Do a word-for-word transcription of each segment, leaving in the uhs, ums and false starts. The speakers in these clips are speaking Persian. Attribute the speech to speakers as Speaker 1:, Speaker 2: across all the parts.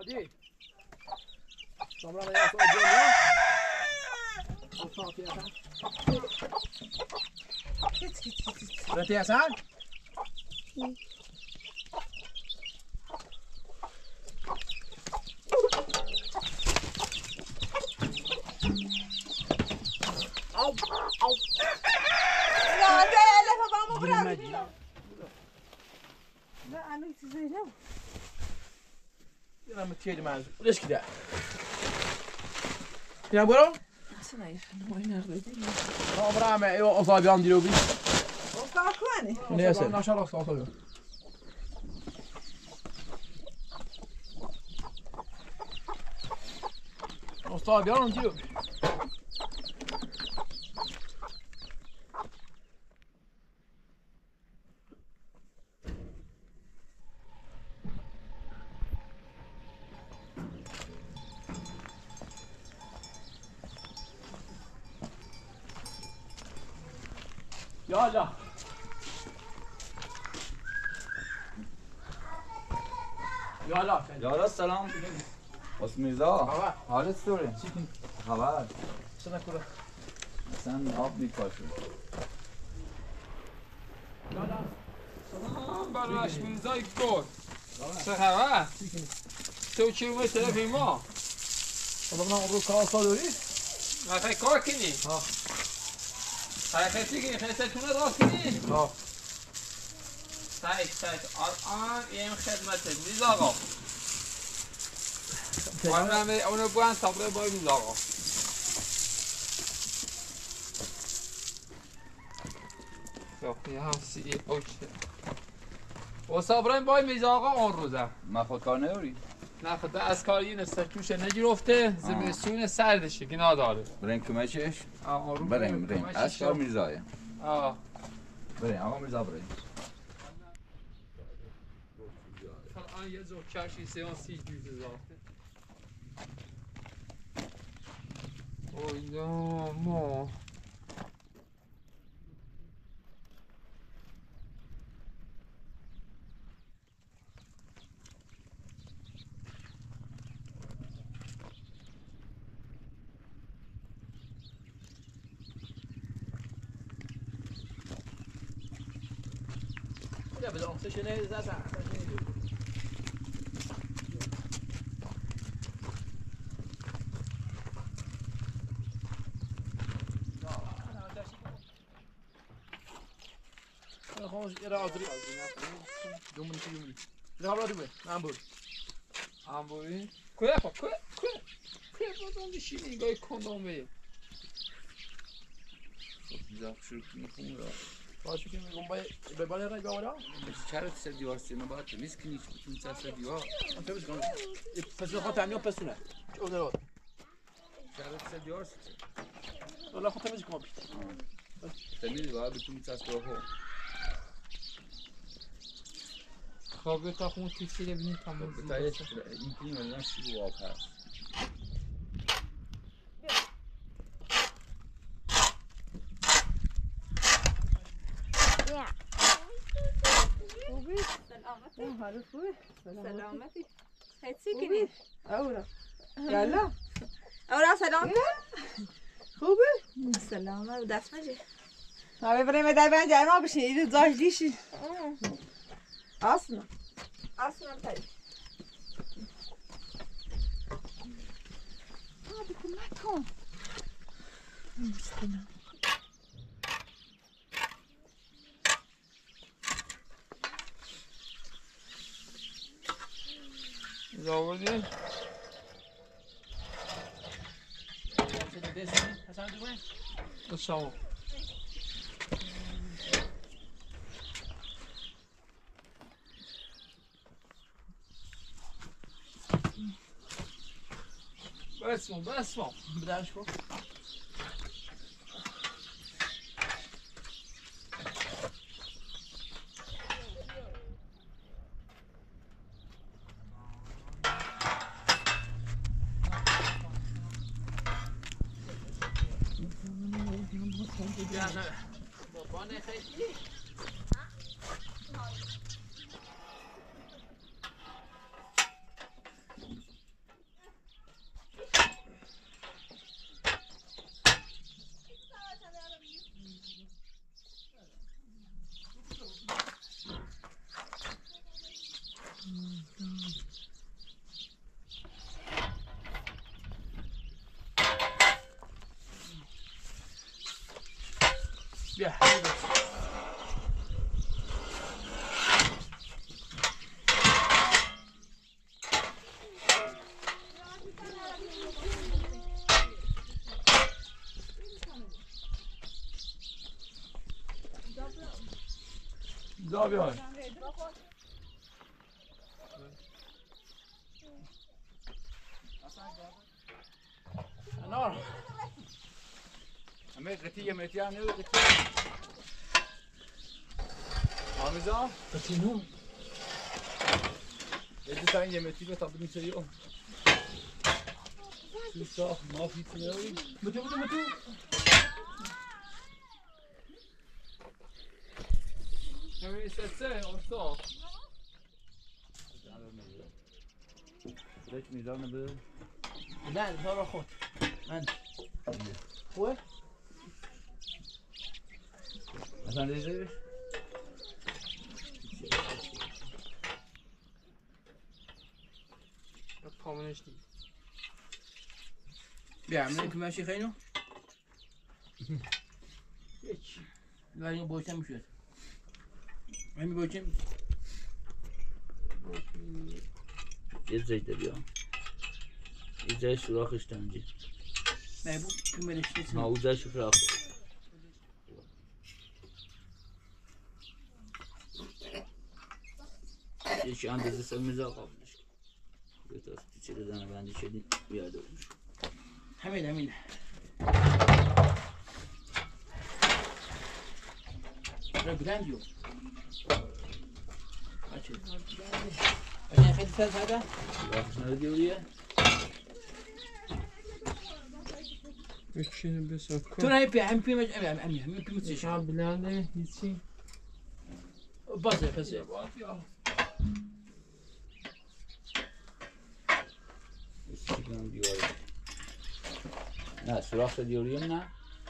Speaker 1: دي طبعا يا صاحبي الدنيا وصافي يا حسن رتي يا حسن او او
Speaker 2: لا ده لا بابا مبرر لا انا زينب
Speaker 1: يلا متيجي معز ليش كده يا برو
Speaker 2: اصلا وين اردي
Speaker 1: ما برا ما ايوه اصابي عندي لو بي
Speaker 2: وقع كواني
Speaker 1: ليش انا شرف صوته اصابي عندي لو يلا يلا
Speaker 3: يلا سلام اسمیزا حالت چطوره؟ خبر؟
Speaker 1: سنا كله
Speaker 3: اصلا آب میپاشه
Speaker 4: سلام بر اسمیزای گل چه خبر؟ تو چی اومد طرف ما؟
Speaker 1: والله مبروك كاسة دوري
Speaker 4: خیلی کار کنی؟
Speaker 1: ها
Speaker 4: خیلی کنی؟ خیلی تونه راست کنی؟
Speaker 1: ها
Speaker 4: سعید سعید الان این خدمت میز آقا اونم اونو بوان صبره بای میز آقا یه هم سی اوچه و صبره بای میز آقا اون روزه
Speaker 3: ما خود کار نداری؟
Speaker 4: نه خود از کاری نستکوشه نگیرفته زمستون سردشه که نداره
Speaker 3: بریم کمچش؟
Speaker 4: آه رو
Speaker 3: بریم بریم از کار میرزایه
Speaker 4: آه
Speaker 3: بریم آقا میرزا بریم
Speaker 4: الان یه زور کشی سیانسی جوزه زافته اویدا ما
Speaker 1: لا بدون سشنه زاسع خلاص يرى أدري دومني دومني لا برا دومني نامبور
Speaker 4: آمبوری؟ کجا پا؟ کجا؟ کجا؟ کجا بودم دیشی نگاه کندومه
Speaker 3: خب شروع میخونم را
Speaker 1: باشه که میگم باید به بالا رای بالا
Speaker 3: چرا سر دیوار سینما باید تمیز کنی چون سر دیوار
Speaker 1: من تمیز کنم پس خود تعمیر پسونه چه اون
Speaker 3: چرا سر دیوار
Speaker 1: والله خود تمیز کنم
Speaker 3: تمیز باید بتونی چسب رو
Speaker 4: خوابه تا خون تیسی رو بینید تمام
Speaker 3: بتایی این کنیم ولی شروع آب هست
Speaker 2: خوبی؟
Speaker 5: سلامتی
Speaker 2: حالت خوبه؟
Speaker 5: سلامتی خیلی کنی
Speaker 2: اورا یالا
Speaker 5: اورا سلام
Speaker 2: خوبه؟
Speaker 5: سلامه دست مجی
Speaker 2: ما بریم در بین جمع بشین اینو زاش دیشی اصلا
Speaker 5: اصلا تایی
Speaker 2: هذا كلكم مسكينة
Speaker 4: زاودی؟
Speaker 1: حسن دومني
Speaker 4: شما بسمو بسمو
Speaker 1: بدأش كو بابا نخیلی
Speaker 4: بیا دا بیا
Speaker 1: نار همه قطی یه متی هم نوی قطی آمیزا
Speaker 4: قطینو
Speaker 1: یه تا این یه متی به تا بدون سریع سوسا مافی تنوی
Speaker 4: بتو بتو بتو همین سه اصلا
Speaker 1: ليش ميزان به
Speaker 2: لا صار خود من خوبه
Speaker 1: مثلا دیگه
Speaker 4: پامونش دید
Speaker 2: بیا عملی که ماشی خیلی هیچ ولی باشم میشود همین باشم
Speaker 3: یه زیده بیا یه جای سوراخش تنجی
Speaker 2: نه بو تو ملشتی
Speaker 3: ها او جای سوراخ یکی اندازه سر میزا قابلش یه تا چیره دانه بندی شدیم بیاده بودش
Speaker 2: همین همین را گرندیو بچه بچه خیلی سر ساده
Speaker 3: سوراخش ندیوریه
Speaker 4: میکنه بسا
Speaker 2: تو نه پی هم پی مج هم هم هم پی متش
Speaker 4: شام بلنده هیچی
Speaker 2: بازه بازه
Speaker 3: چیکم دیواره نه سوراخ دیوریه نه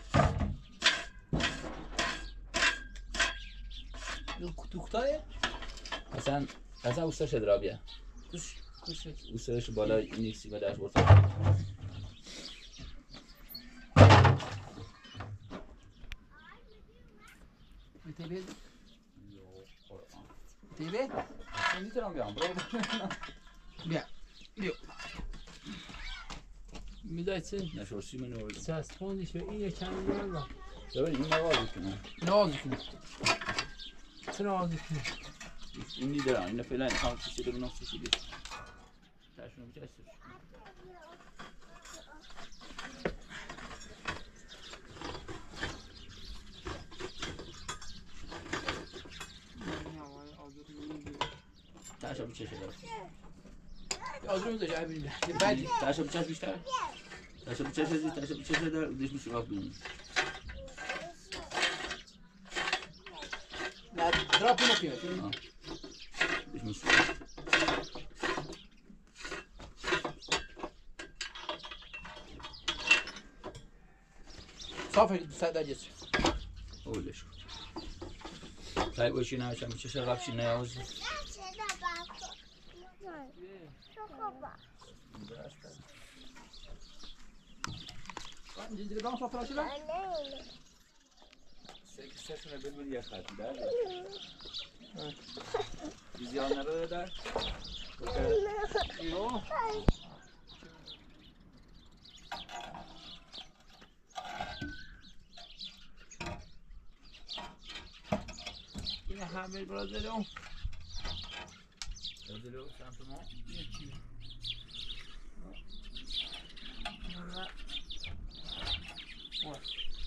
Speaker 2: دکتره
Speaker 3: اصلا اصلا اوستاش ادرابیه
Speaker 2: کش کش
Speaker 3: اوستاش بالا نیکسی و درش برد
Speaker 2: تیبه تیبه
Speaker 3: من میتونم بیام برو
Speaker 2: بیا بیا
Speaker 4: میدای چه؟
Speaker 3: نشورسی من رو
Speaker 4: چسبوندیش به این یکم بیارم
Speaker 3: ببین این نواز کنه
Speaker 2: ناز کنه
Speaker 4: چه نوازی کنه؟
Speaker 3: این نیدرم این فعلا هم چیزی رو بنویسی شدی تاشون رو بچسبش تاشو بچش دار
Speaker 2: آزرم داشت عبیل بعدی
Speaker 3: تاشو بچش بیشتر تاشو بچش دار تاشو بچش دار دیش میشه راه بینی
Speaker 2: نه دراپ نمیاد
Speaker 3: دیش میشه
Speaker 2: صافي ساده جس
Speaker 3: اولش تای باشی نمیشم بچش قبشی نیاز
Speaker 2: جدی دام صافي شده
Speaker 3: سکستشون ببین یه خط در زیاد نرو در
Speaker 2: ایو این همه برادرم
Speaker 3: Ödülü simplement.
Speaker 2: Ouais.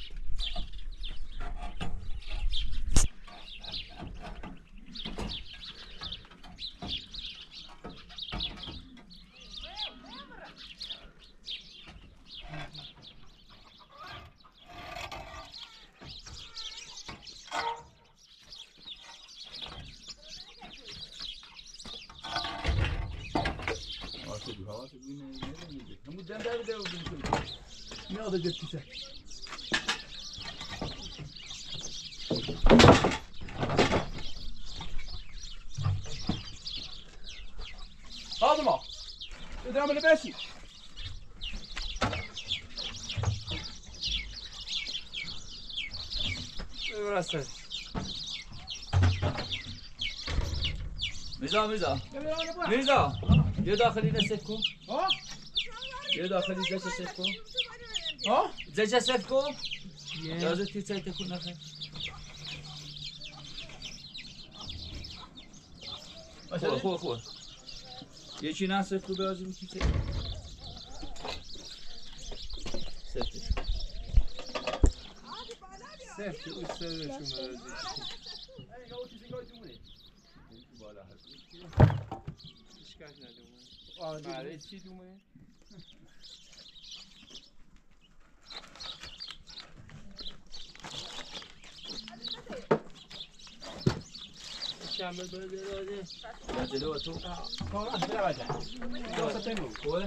Speaker 2: Ne olacak bize? Aldım o. Ödem böyle besin.
Speaker 4: راستش.
Speaker 3: میزا میزا میزا یه داخلی دست کن
Speaker 1: ها
Speaker 3: یه داخلی دست سفت کن
Speaker 1: ها
Speaker 3: زجه سفت کن یازو تی چای تکون نخیر خواه خواه خواه یه چی نه سفت کن بیازی میکی چای سفتش
Speaker 4: سفت او سرشون برازی. اشکاش ندومه. برای چی دومه؟ شنبه باید دراده.
Speaker 3: یا جلو تو
Speaker 1: کاملا بله بله دو ستنو
Speaker 3: خواه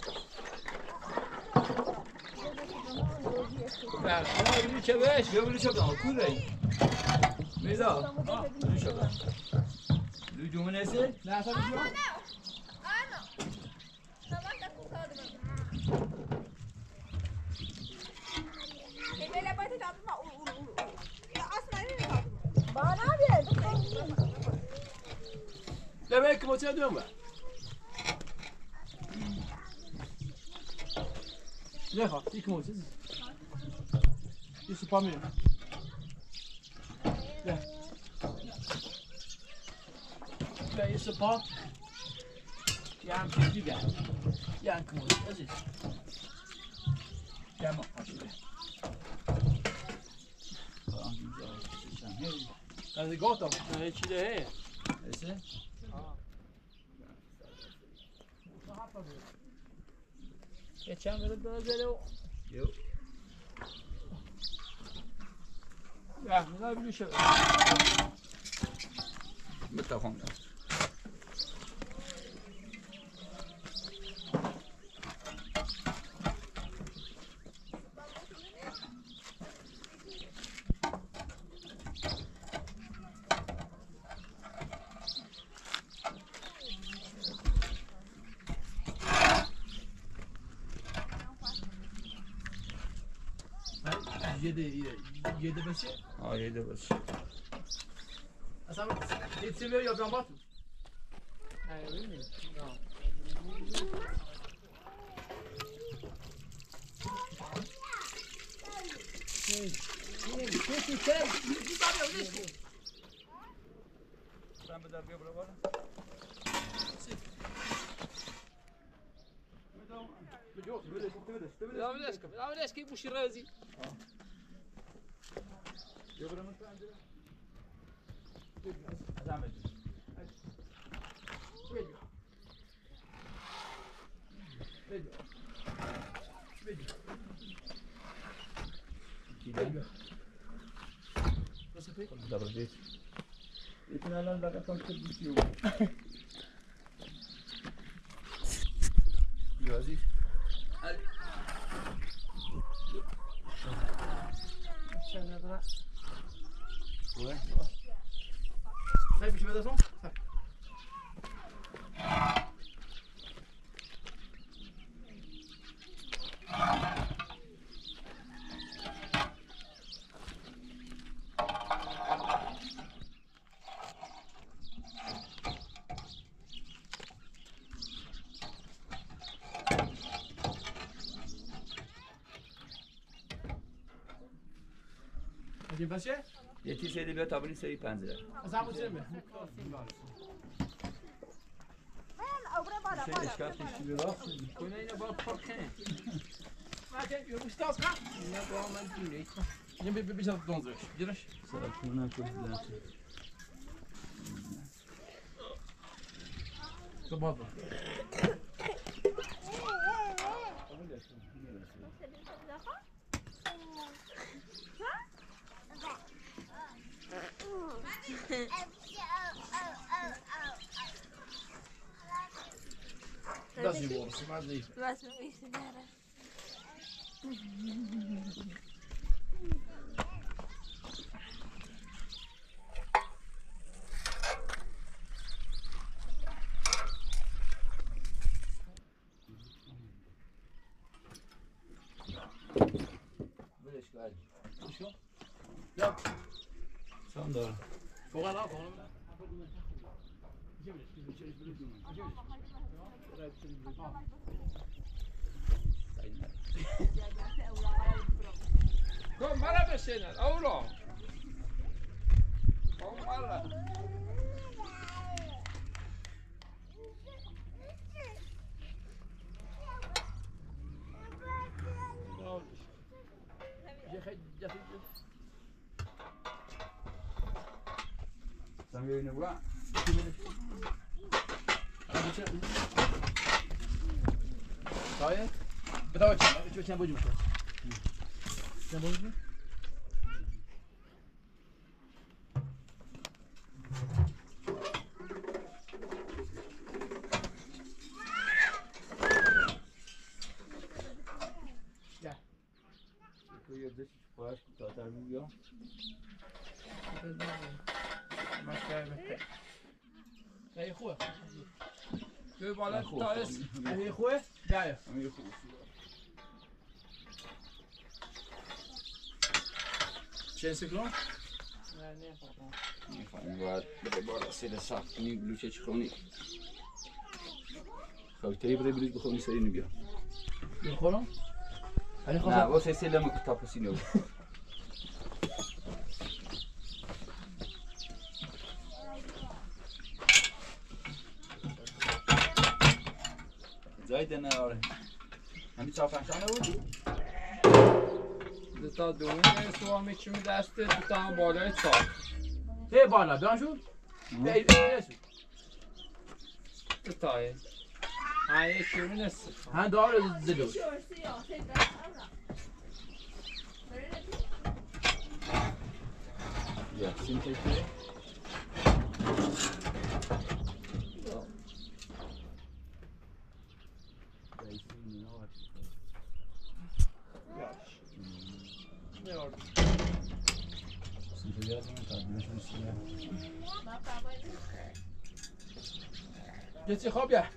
Speaker 4: بله آه بینی چه بهش؟
Speaker 3: بیا بلو شب دام کون رای میزا بلو شب دام بلو جمعه نیسته؟
Speaker 1: نه اصلا بیشو
Speaker 4: ده belki moçaya dönme.
Speaker 1: نه ها یک موزه یه سوپا میرم نه نه یه سوپا یه هم چیز دیگه یه هم کموز عزیز یه هم آشیده از گاتم
Speaker 4: نه چی ده؟
Speaker 3: نیسته؟
Speaker 4: یه چند برد دازه و
Speaker 3: یو
Speaker 4: نه نه بینی شد.
Speaker 3: متفهم دارم
Speaker 1: yedi yedi beşi
Speaker 3: آه یه دو باشه
Speaker 1: اصلا یه چیزی یا براماتو
Speaker 4: نه بینی. نه.
Speaker 3: Ben bedel bir bura var.
Speaker 4: لا بلاش كم لا بلاش كيف وش الرازي.
Speaker 3: Dobra, dzieci. I ty na lądach tam czterdzieści. Jozi. Ouais.
Speaker 1: Hej, byśmy do są? Tak. Gdzie pasie?
Speaker 3: یه تی سیدی بیا تابونی سری پنجره.
Speaker 1: از همون چیمه.
Speaker 3: سری اشکال کشی راست.
Speaker 4: کنه اینو با پاکن.
Speaker 1: Macie, już to ska?
Speaker 4: نه با من جوری.
Speaker 1: Nie by być na dążesz. Bierzesz?
Speaker 3: سر کنه کجا؟
Speaker 1: To bardzo. Dat is niet worden, maar niet.
Speaker 5: بس میشه داره.
Speaker 3: Böyle اشکال.
Speaker 1: Ja.
Speaker 3: کام دارم
Speaker 1: فوق العاده خانم
Speaker 4: Kom maar even zitten, Ola. Kom maar.
Speaker 3: Sen bir yine bura.
Speaker 1: طيب بدأ وجهه شو كان بوجهه كان بوجهه
Speaker 3: تو یه دشت پاش کوتاه‌تر بیا.
Speaker 1: هي خوه
Speaker 4: Doe ballen thuis.
Speaker 1: هي خوه جايه
Speaker 3: همین خوب.
Speaker 1: چه سیکلون
Speaker 3: میخوام باید به بالا سیل سخت کنی بلوچه چی خونی. خوتری بری بریز بخونی سری نبیا.
Speaker 1: بخورم علی
Speaker 3: نه
Speaker 1: خواستم
Speaker 3: واسه سیلم کتاب سینو. زاید نه آره. همین چهار پنج تا نبودی؟
Speaker 4: دو تا دومین سوال میچومی دسته دو تا هم بالای چاق.
Speaker 1: هی بالا بیان شد به این شد
Speaker 4: دو تایی. ها یکی اون است.
Speaker 1: ها دار زدو
Speaker 3: یا سیم تیپی.
Speaker 1: کسی خواب یا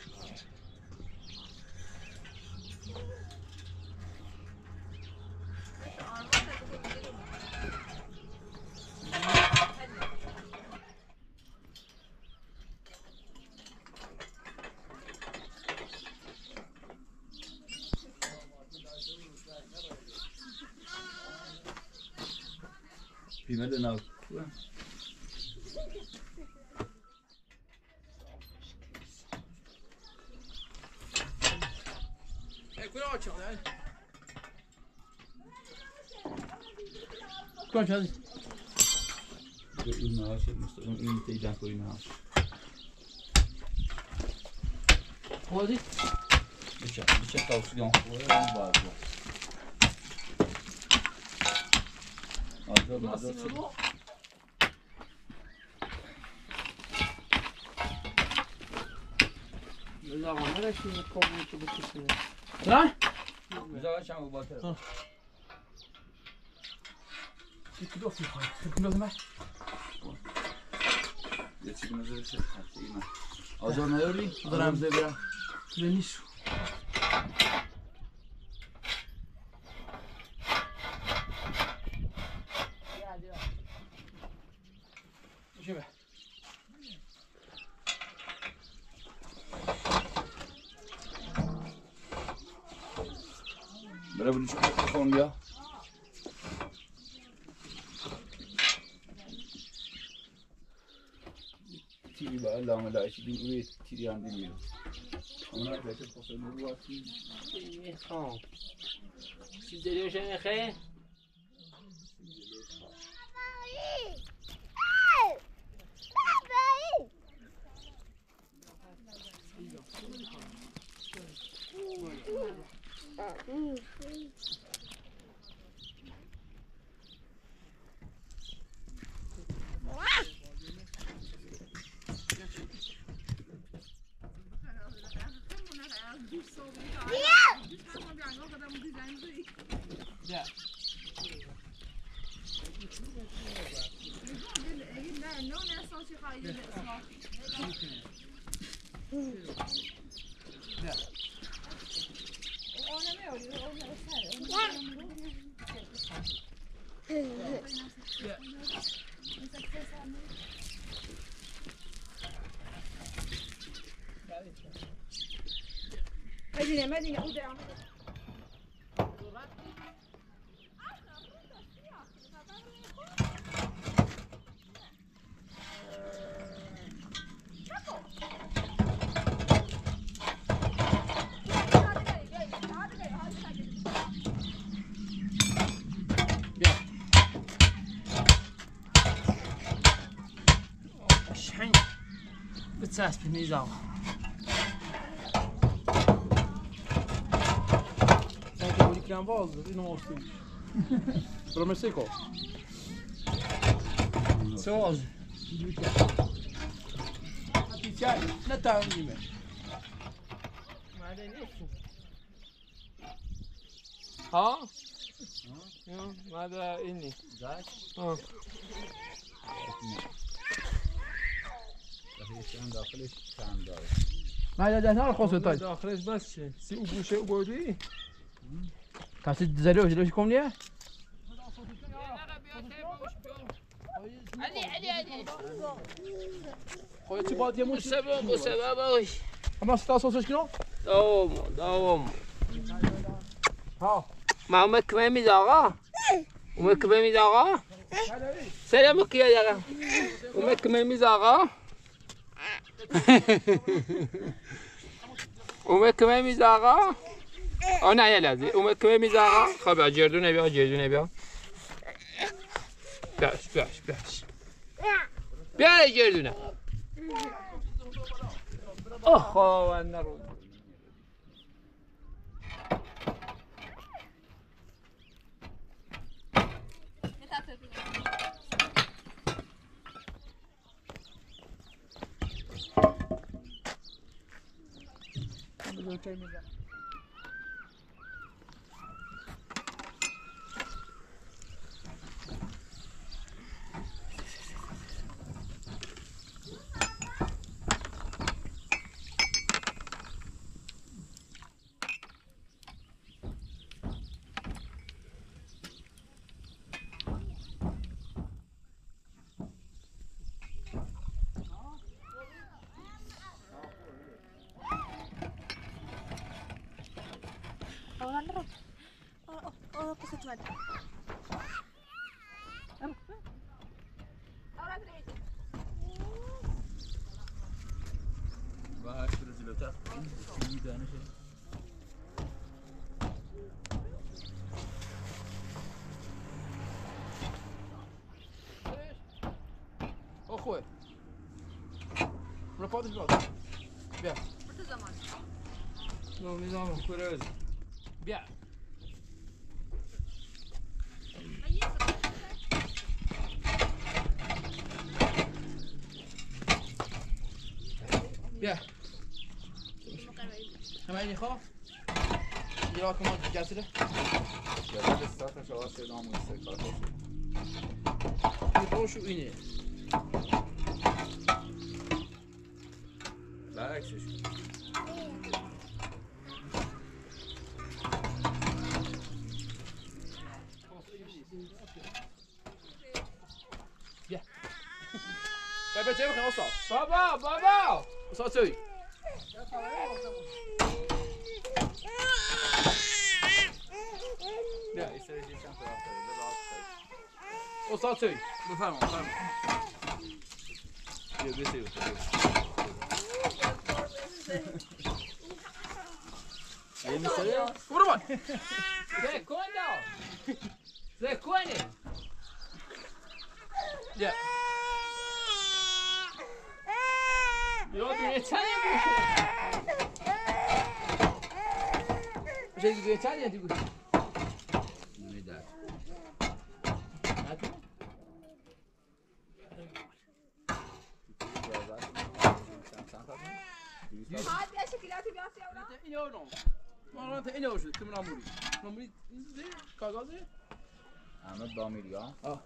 Speaker 3: بیمه دناو.
Speaker 1: کجا چه نه کجا چه
Speaker 3: این نهاش مستقیم این تیجان کوی نهاش.
Speaker 1: خودی
Speaker 3: میشه میشه تاوسیان خوره اون باز بود. آزاد مازاد شد.
Speaker 1: زمان نرسید کمی که بکشیم. نه؟
Speaker 3: بذار شما باطل.
Speaker 1: یکی دو فی خواهی. فکر کنم من.
Speaker 3: یه چیزی نظر شد. هستی من. آزار نداری؟
Speaker 1: دارم زبرم. نیست. شبه.
Speaker 3: برای بلیش کن بیا. تیری با علامه لایشی دیم اوی تیری هم دیم بیرون. اونا رو بهتر خواهد نگو هستی.
Speaker 1: میخوام. چیز داری باشه میخواه؟ Yeah.
Speaker 5: مدينة مدينة أودع
Speaker 1: الشحن بتساس بالميزان anche quelli che hanno volto io non ho stile però mi sai cosa so ti c'hai la tanto di me ma adesso
Speaker 4: ها؟ ماذا إني؟
Speaker 3: ذاك
Speaker 4: آه.
Speaker 3: داخلش داخلش كان دار
Speaker 1: ما ده هنا الخوص طيب
Speaker 4: داخلش بس شيء سي وبوشه وبودي
Speaker 1: كاسي تزلوش ليش كم ليه
Speaker 3: علي علي علي
Speaker 1: خويا تبغى ديال موش
Speaker 3: سبب وسبب وي
Speaker 1: اما ستة كيلو
Speaker 3: دوم دوم
Speaker 1: ها
Speaker 3: ما هم كمامي داغا وما كمامي داغا سلامك يا داغا وما كمامي داغا وما كمامي داغا انا يا لازم وما كمامي داغا خب جردونه بیا جردونه بیا باش باش باش بیا جردونه
Speaker 4: آخ وانا رو
Speaker 1: اخوي رفض البلد بيع
Speaker 4: لو نظام كوروز
Speaker 1: بيع بيع هم عيني خاف جواكم ما تجاسله
Speaker 4: يا لسه شغال سلام واستقرار
Speaker 1: يروشوا إني
Speaker 4: بالعكس شو
Speaker 1: بابا جاي بخير وصل
Speaker 4: بابا بابا
Speaker 1: وصل تسوي
Speaker 4: لا يصير شيء كان في
Speaker 1: وصل تسوي بفهمه بفهمه
Speaker 4: يا بيسيو
Speaker 3: اي مسألة
Speaker 1: ورمان
Speaker 3: زي كونه زي كونه
Speaker 1: يا
Speaker 3: يا بيتاني
Speaker 1: مش هيجي بيتاني انت تقول
Speaker 3: نميدات
Speaker 5: عادي شكلاتي بياسي أولا
Speaker 1: اینو نو ما انت اینو شو تم ناموری ناموری زی کاغذه
Speaker 3: احمد بامیریا
Speaker 1: اه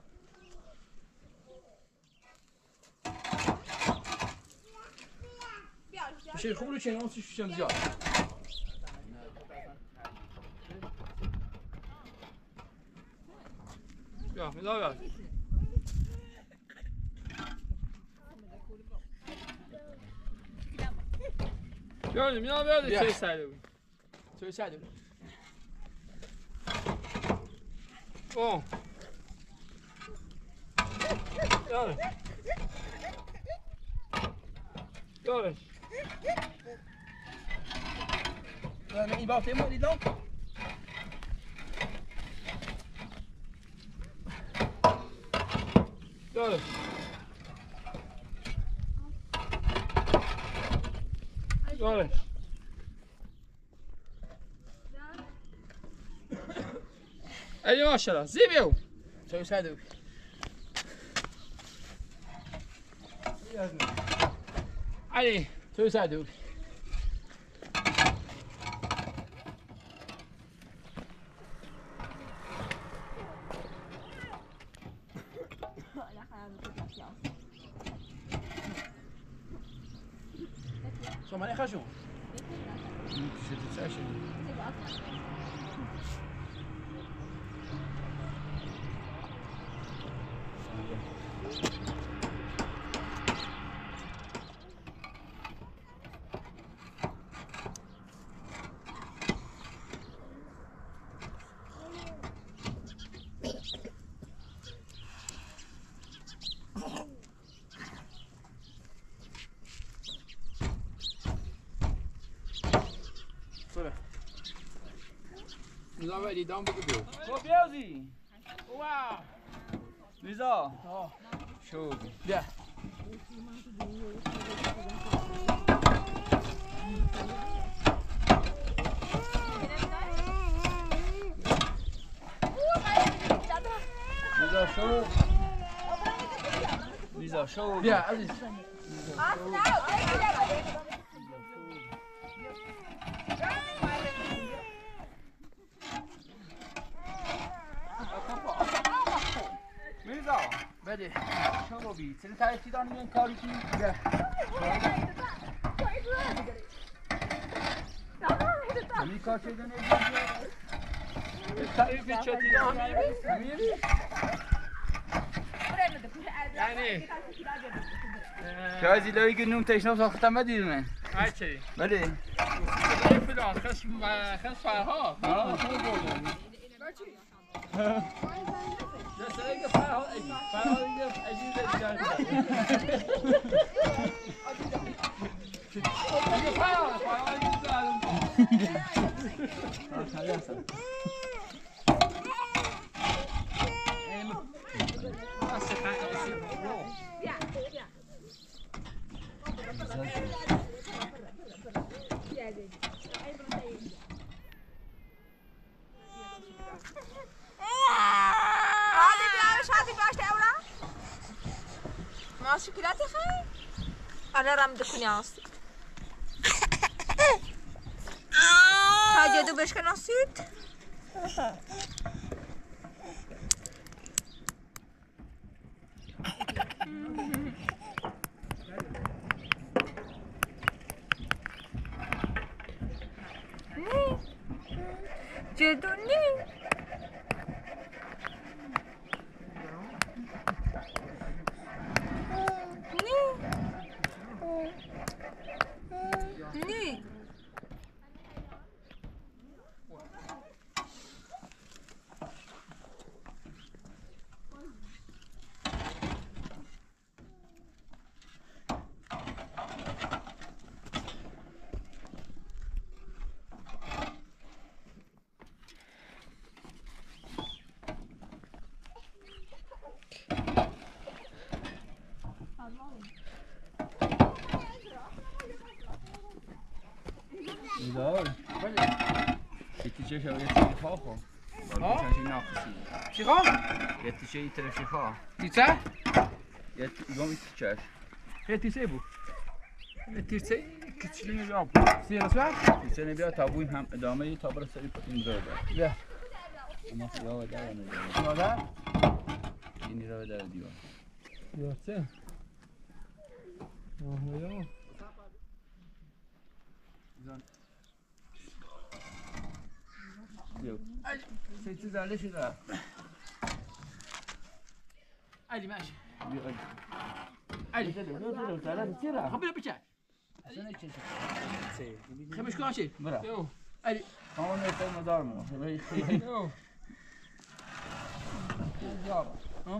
Speaker 1: میشه خوب رو چنان چی شوشم زیاد
Speaker 4: يا مداوع
Speaker 3: بیاریم اینا بیاریم
Speaker 1: بیا.
Speaker 3: چه سر بود
Speaker 1: چه سر بود
Speaker 3: اوه بیارش بیارش
Speaker 1: نه این باته ما دیدم
Speaker 3: بیارش بیارش ای ماشاءالله زیبیو
Speaker 1: چه سر بود
Speaker 3: علی
Speaker 1: چه سر بود شما نخشون چه چه
Speaker 3: لیزا باید دیدم بگو بیو
Speaker 1: خب بیازی واو لیزا شو بیا لیزا شو لیزا شو بیا عزیز میرزا بده شما بی چرا تعریفی دارم این کاری کنی بیا همین کار چه دنه
Speaker 3: تعریفی چه دیدم
Speaker 1: میری
Speaker 3: یعنی
Speaker 1: شاید لایی که نوم تشنه ساختم مدید من
Speaker 3: هر چی
Speaker 1: بله
Speaker 3: یه فلان خش خش فرها
Speaker 1: آه خوب بودم
Speaker 3: دست دیگه فرها ایدی فرها دیگه عجیبه دیگر دیگه فرها فرها دیگه زدم
Speaker 5: هادي بيعمل هادي بيعمل تاورا ماشي كلاتي خاي انا رام دكني عاصي هاجي دو بشكل نصيت جدوني ني
Speaker 1: لیزا بله یه تیچه شو یه تیچه خواه خو
Speaker 3: ها؟
Speaker 1: چنشی ناخسی
Speaker 3: چی خواه؟
Speaker 1: یه تیچه ای طرف شفا
Speaker 3: دیچه؟
Speaker 1: یه دوم ای تیچهش
Speaker 3: یه تیچه بود یه تیچه کچلی نبیام سیره سوار؟
Speaker 1: تیچه نبیا تا بویم هم ادامه ای تا برای سری این رو بده
Speaker 3: بیا
Speaker 1: اما خیاه و در نمیده
Speaker 3: مادر؟
Speaker 1: اینی رو در دیوان
Speaker 3: یا چه؟ آه یا
Speaker 1: سه چیز داله شده
Speaker 3: علی ماشي
Speaker 1: علی دلو دلو دلو دلو چرا
Speaker 3: خبر بچه
Speaker 1: سنه چه
Speaker 3: سه
Speaker 1: خمش کاشی
Speaker 3: برا
Speaker 4: یو
Speaker 1: علی
Speaker 3: همون نشته مدار مو
Speaker 4: یو
Speaker 1: جاب
Speaker 3: ها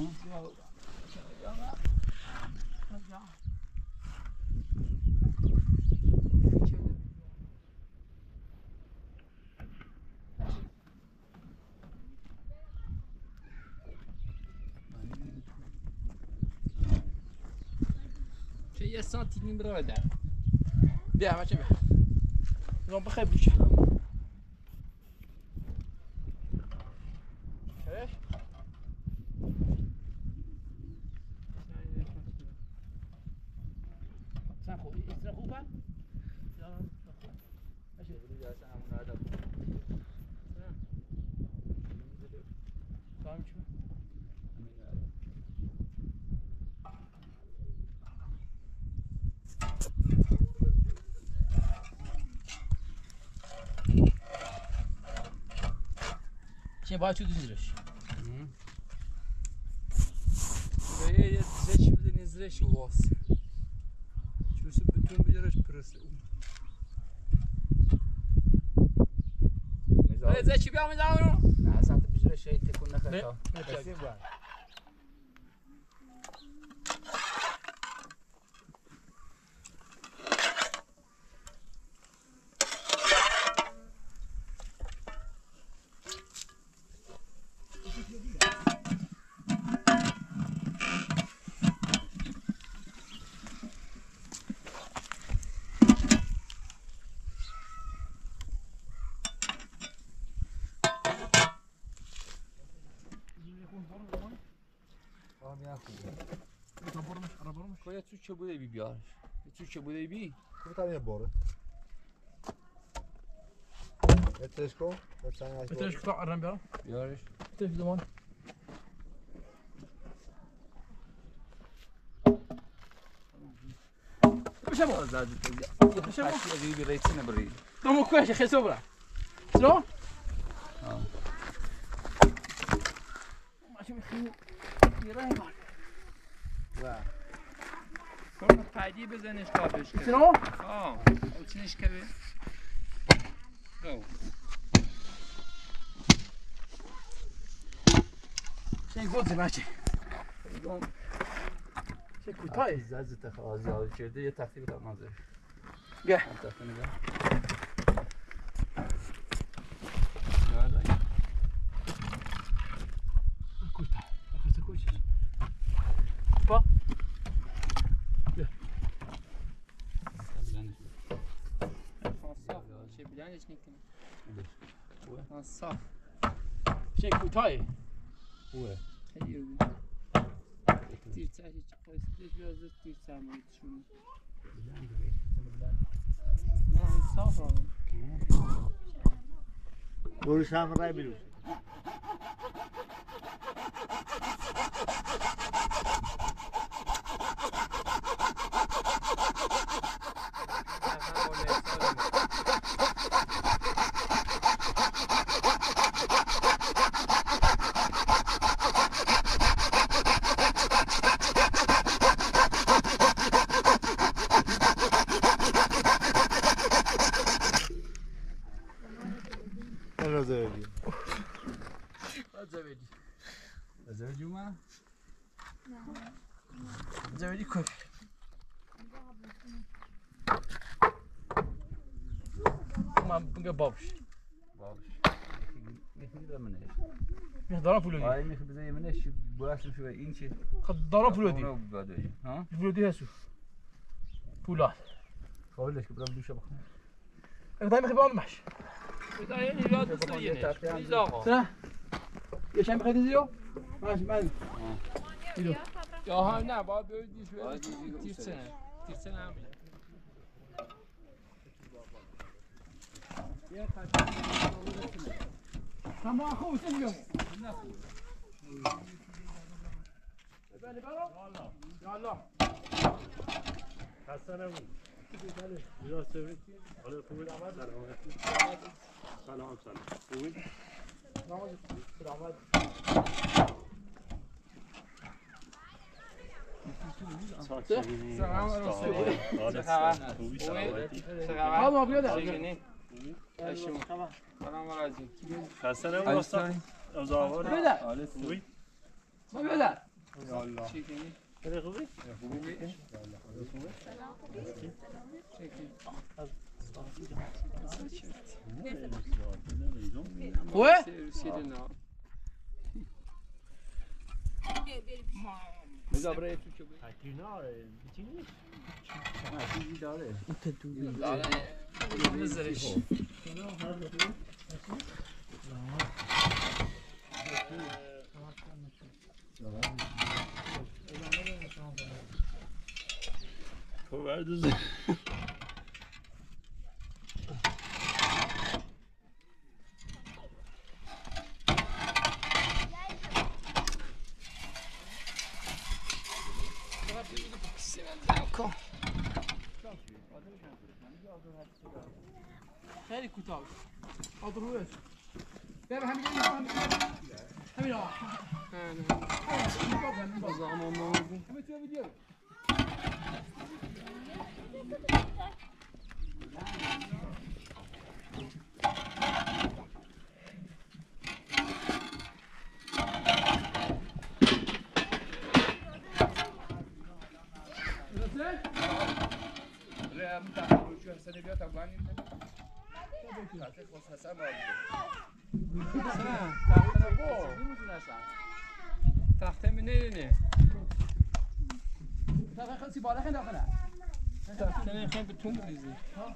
Speaker 4: چه یه سانتی نیم برادر
Speaker 1: بیا بچه بیا نام بخیر بوشه چرش sen خوب ایسترا خوبه یا باشه کام چی چه باید تو دیزرش
Speaker 4: به یه زش بدین زش واس چوس بتون بیارش پرس
Speaker 3: میذار
Speaker 4: زشی بیا میذارم
Speaker 3: نه اصلا تو بیشتر شیء تکون نخواه
Speaker 1: نه.
Speaker 3: کسی باید
Speaker 4: کویا تو چه بوده بی بیارش تو چه بوده بی
Speaker 6: Kutam je bore. Je teško? Kad sam ja
Speaker 1: بترش کتا ارم بیارم
Speaker 4: بیارش
Speaker 1: بترش زمان بشه با
Speaker 3: زاد
Speaker 1: بشه با
Speaker 3: خاصی اگه بیرایت نبری
Speaker 1: دمو کوش خیلی صبره سلام ماشي مخيو يراي بار
Speaker 4: کن پدی بزنش قابلش کنه
Speaker 1: شنو
Speaker 4: آه اوچنش که رو
Speaker 1: شي قلت ماشي شي كوتاي
Speaker 3: زاد تخاز یا کرده یه تخفیف داد مازه
Speaker 1: گه
Speaker 3: تخفیف نگه
Speaker 1: كوتا اخذت كوش با
Speaker 4: صاف چه بیانش نکنه صاف
Speaker 1: شي كوتاي
Speaker 3: خوبه
Speaker 4: خیلی رو تیر چه چه قصدش بیاد تیر چه مایتشون نه صاف رو
Speaker 6: Boris Hamerij bedoel. En dat zeg je.
Speaker 1: زبدي
Speaker 3: زوجي ما
Speaker 1: زبدي كوش ما بقى بابش
Speaker 3: باش میخواد منش
Speaker 1: يهضرون فلودي
Speaker 3: آره میخواد بزنی منش براشم شو این چی
Speaker 1: خضرون فلودي
Speaker 3: فلودی ها
Speaker 1: فلودي هسو فولاد
Speaker 3: قولش که برام دوشه بخون
Speaker 1: اقدام يخبي اون ماش
Speaker 4: بدا یه نیراد سریعنش نیز آقا
Speaker 1: سنة يا شام بخير زيو ماشي ماشي
Speaker 4: یا هم نه باید بیایدی شوید تیر چنه تیر چنه هم
Speaker 1: تمام اخو سنجو يلا
Speaker 6: Hasan abi. Biraz sevdik. Öyle kuvvet ama selametle. Selam selam. Kuvvet. Selamet.
Speaker 4: سلام علیکم.
Speaker 6: خوبی سلامتی.
Speaker 1: ها ما بیاد.
Speaker 4: سلام علیکم.
Speaker 6: خسته نباشی. از آوار.
Speaker 1: بیاد.
Speaker 6: خوبی؟
Speaker 1: ما بیاد.
Speaker 6: خیلی خوبی؟
Speaker 1: خوبه؟ بذار برای تو که
Speaker 4: نزرش.
Speaker 6: بردازه.
Speaker 1: خیلی کوتاه. آدروش. بیا به همین همین آقا.
Speaker 4: بازم ما
Speaker 1: همین تو ویدیو.
Speaker 4: تخته می نه
Speaker 1: تخته خیلی بالا خیلی داخله.
Speaker 4: تخته نه خیلی بتون بریزی.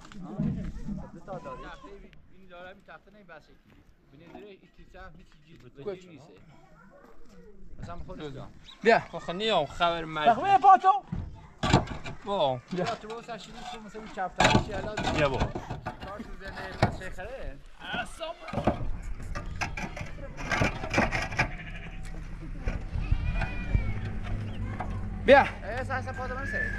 Speaker 1: این داره می تخته نه بس یکی. ببینید داره یکی چند هیچ چیزی نیست. مثلا خودش بیا.
Speaker 4: خب نیام خبر مرد.
Speaker 1: بخواه پاتو.
Speaker 4: با.
Speaker 1: بیا تو با ساشی نیست مثلا این چپتر چی الان.
Speaker 6: بیا با.
Speaker 1: کار تو زنده چه خره؟ اصلا. بیا. اه ساسا پاتو من سر.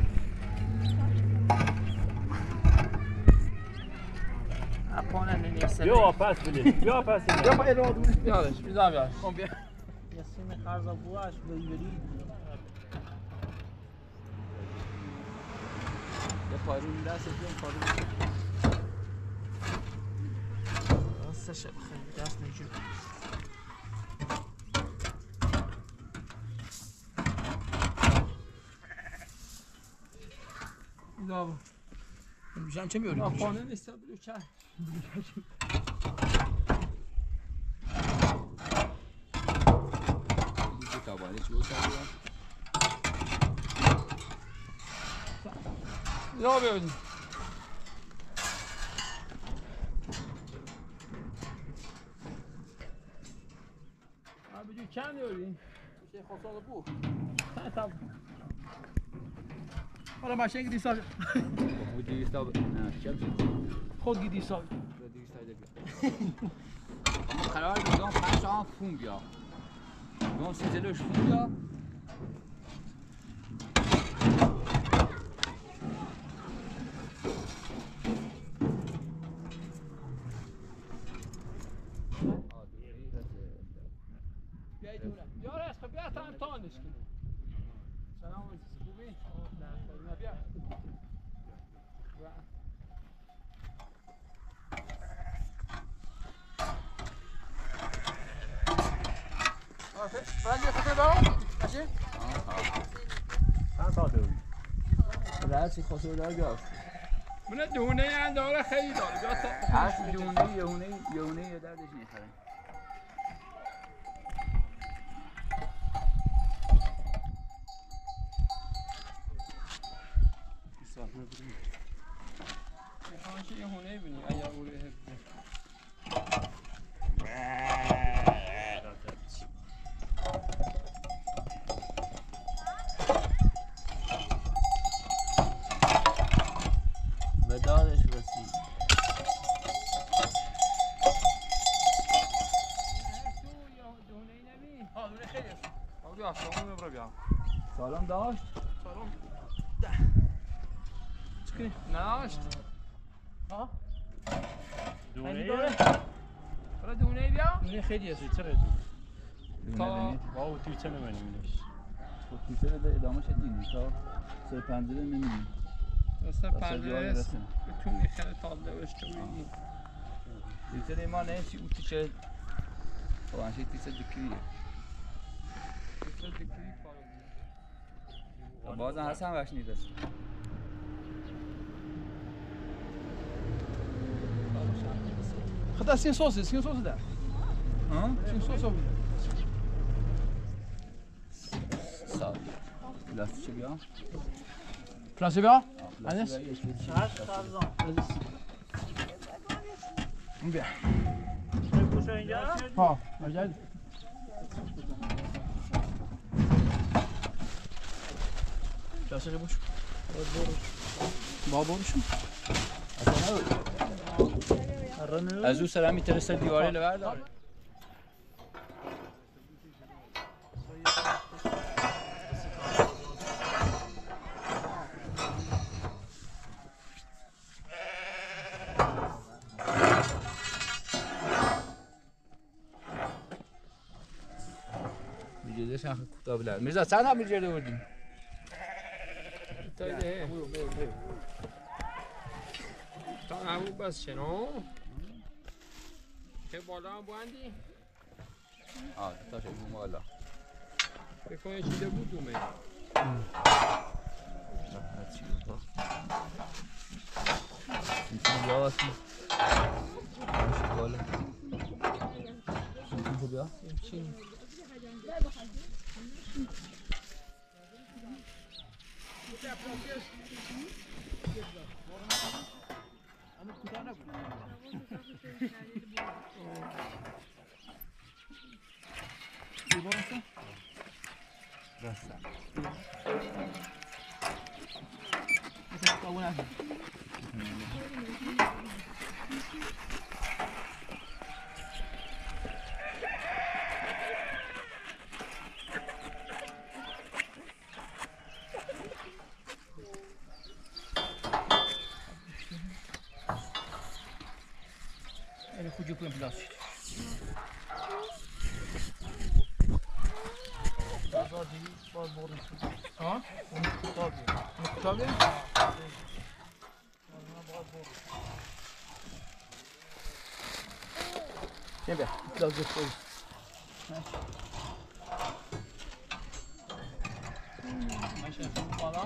Speaker 1: اپونه نیست.
Speaker 6: بیا پس بده. بیا پس بده.
Speaker 1: بیا پای رو دونه.
Speaker 4: بیارش بیزا بیارش.
Speaker 1: خب بیا.
Speaker 7: یاسین خرزا بواش بری
Speaker 1: یه پارون دست بیام پارون.
Speaker 7: راستش خیلی دست نمیشه.
Speaker 1: بیزا. میشن چه میاری؟
Speaker 4: اپونه نیست بلوچه. یا بیادی.
Speaker 1: آبجو چند میاری؟ چه خواستاد بو؟ تا حالا ماشین گیری سال.
Speaker 8: خود دیویست تا نه چه
Speaker 1: خود گیری سال.
Speaker 8: دیویست تا دیگه. قرار بودم پنج تا فون بیا. دو سه جلوش فون بیا.
Speaker 1: بیار اسخ بیا تا امتحانش کن. سلام علیکم خوبی؟ نه بیا. فرنگی خطه باو؟ ماشی؟
Speaker 6: چند ساعته بود؟
Speaker 8: راست خواستم دار بیار.
Speaker 4: من دونه انداره خیلی داره بیا تا.
Speaker 8: هر دونه یه هونه یه هونه یه دردش نیخره.
Speaker 4: میخوانش یه هونه بینی اگر اوره هفته.
Speaker 8: به دادش رسید.
Speaker 1: ها دونه خیلی است.
Speaker 4: بیا سلام برو بیا.
Speaker 8: سالم داشت؟
Speaker 1: سلام.
Speaker 4: چی نداشت؟
Speaker 1: ها؟
Speaker 6: دونه
Speaker 4: برو دونه بیا.
Speaker 1: دونه خیلی است.
Speaker 6: چرا دونه؟
Speaker 4: تا
Speaker 6: با او تو چه نمی‌بینیش؟
Speaker 8: تیتر ده ادامه شد دیدی تا سر پنجره میمیدیم
Speaker 3: اصلا پنجره است بتونی خیلی تازه بشته بگیم
Speaker 8: تیتر ما نهشی او تیتر وانشی تیتر دکریه
Speaker 3: تیتر دکری کارو
Speaker 8: بازم هست هم وش نیست
Speaker 4: خدا سین صوص سین صوص ده
Speaker 8: ها؟
Speaker 4: سین صوص هم
Speaker 8: سال پلاستیچه بیا
Speaker 4: پلاسی بیا
Speaker 8: پلاستیچه
Speaker 4: این بیا
Speaker 6: بگوش اینجا
Speaker 4: ها مجد پلاسی بوش با بروشون
Speaker 8: از او سر میترسه دیواره لبر داره میجرده شنخ کوتاه بلر میرزا چند هم میجرده بردیم؟
Speaker 3: تایده تا نبود بس شنو که بالا هم باندی
Speaker 8: آه تا شد بوم بالا
Speaker 3: بکنه چیده بود دومه
Speaker 8: چی بود میتونی بیا واسه بالا میتونی بیا
Speaker 3: چی؟
Speaker 4: ele fugiu para o pedaço. ها؟ کتابی. کتابی؟ چه بیا؟ لازم است. ماشین بالا.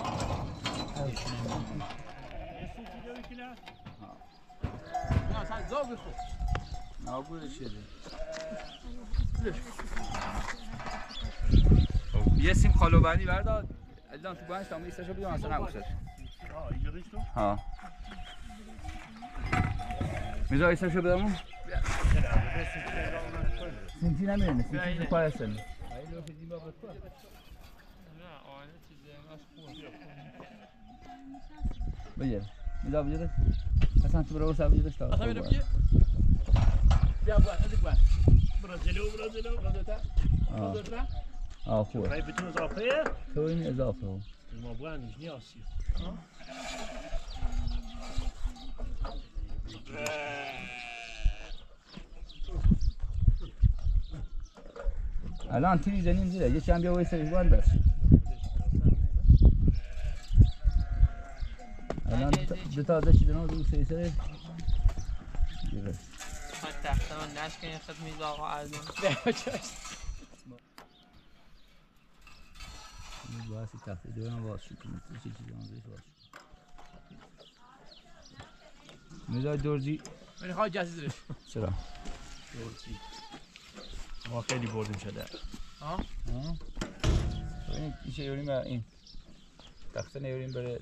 Speaker 4: نه، سال زاویه بخور.
Speaker 8: نابود شده یه سیم خالو بندی برداد الان تو بانش تامی ایستاشو بدون اصلا نباشد
Speaker 6: آه اینجا ریختو؟
Speaker 8: ها میزا ایستاشو بدمون سینتی نمیرنه سینتی تو پای هستن بگیر میزا بگیره اصلا تو برو سر بگیرش تا
Speaker 4: اصلا میرم که بیا بیا از بیا
Speaker 6: برازیلو برازیلو
Speaker 4: برازیل
Speaker 8: آه خوبه
Speaker 6: رای بتون اضافه
Speaker 8: تو این اضافه ها
Speaker 6: ما بوانش نیاسی
Speaker 8: الان تیری زنیم زیره یه چند بیا ویسه بند بس الان دو تا داشتی دنو دو سه سه گیره
Speaker 3: من تحت من نشکنی خد میز آقا عزم
Speaker 8: باسی تخته دوران باز شد چه چیزی آنزش باز میزای دورجی
Speaker 4: من خواهد جزیزش
Speaker 8: چرا؟
Speaker 6: دورجی ما خیلی بردیم شده
Speaker 4: ها؟
Speaker 8: ها؟ این ایشه یوریم بر این تخته نیوریم بره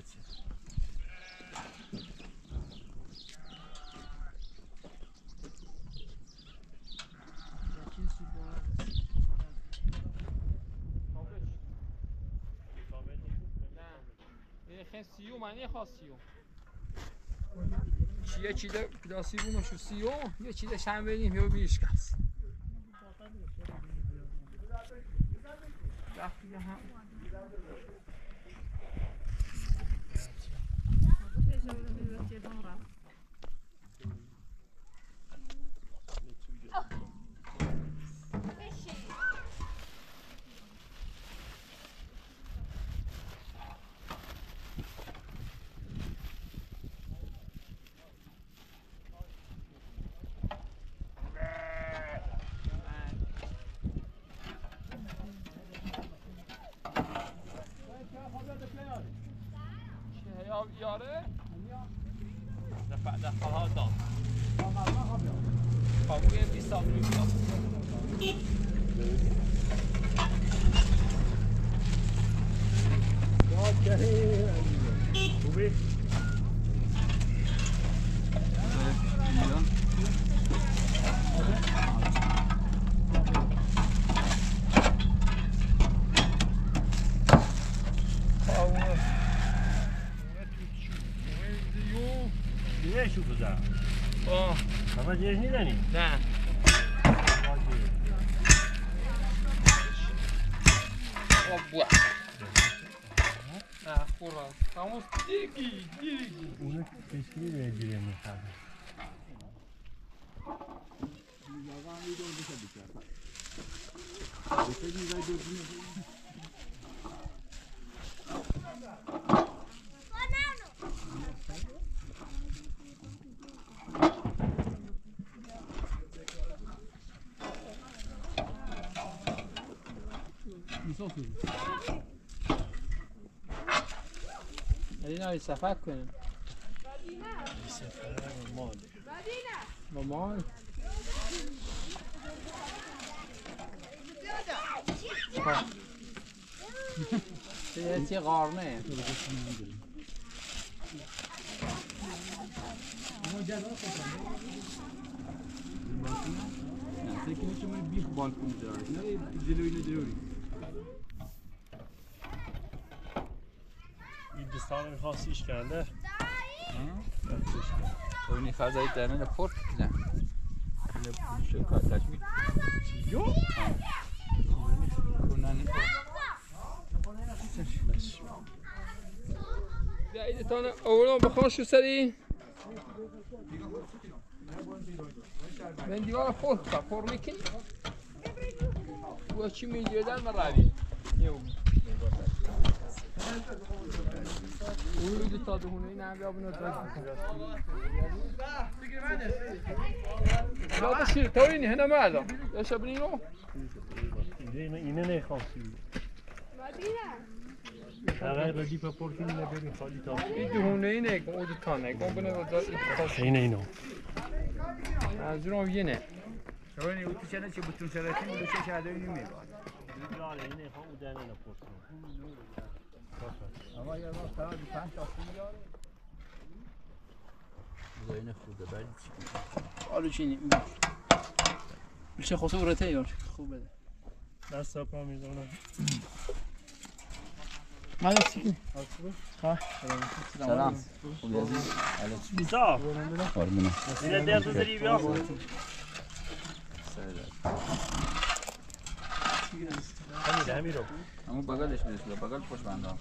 Speaker 3: خیلی سیو معنی خواست سیو چیه چیده پلاسی بونشو سیو یه چیده شم بدیم یا بیش کس وقتی هم یا یاره دفع دفع ها داد خاموی بیست سال روی بیاد
Speaker 6: خوبی؟ دیگه شو بزن
Speaker 3: آه
Speaker 6: همه جهش نیدنی؟
Speaker 3: نه بوا نه خورا خاموش دیگی دیگی
Speaker 6: اونو کشکی بگیره میخواد
Speaker 3: اینا ای سفر کنیم
Speaker 6: مال
Speaker 3: مامان یه چی قارنه
Speaker 8: فکر شما بیخ بالکن داره نه جلوی نداری
Speaker 6: این دستان میخواست اشکنده
Speaker 8: تو این فضای درنه پر کنه شو کار تشمی
Speaker 6: یو
Speaker 8: کنانی
Speaker 3: بیا ایدتان اولان بخوان شو سری من دیوار پر کنم پر میکنی و چی میگیره در من روی اون رو تا دهونه این هم بیابونه داشت لا بشیر تاوینی هنه مالا یا شبنی رو
Speaker 6: اینه اینه نخواستی اگر رجی پا پر کنی نبری خالی تا
Speaker 3: این دهونه اینه که او دو تا نگم بونه و دار
Speaker 6: اینه اینو
Speaker 3: از اون هم یه نه
Speaker 8: شوانی اوتی چنه چه بتون شرطی مولو چه شهده اینو میباد
Speaker 6: جاله اینه خواه او دنه نپور کنی
Speaker 8: اما یه وقت فرا دو پنج تا خون یاره بذار اینه خوده بعد چی کنی
Speaker 7: حالو چینی میشه خواست ورته یار خوب بده
Speaker 6: دست پا میزنم
Speaker 7: من دستی کنی
Speaker 8: سلام خوبی عزیز
Speaker 6: بیسا
Speaker 8: قربونه
Speaker 6: اینه درد داری بیا همین همین رو
Speaker 8: اما بغلش برسید بغل پشت بندم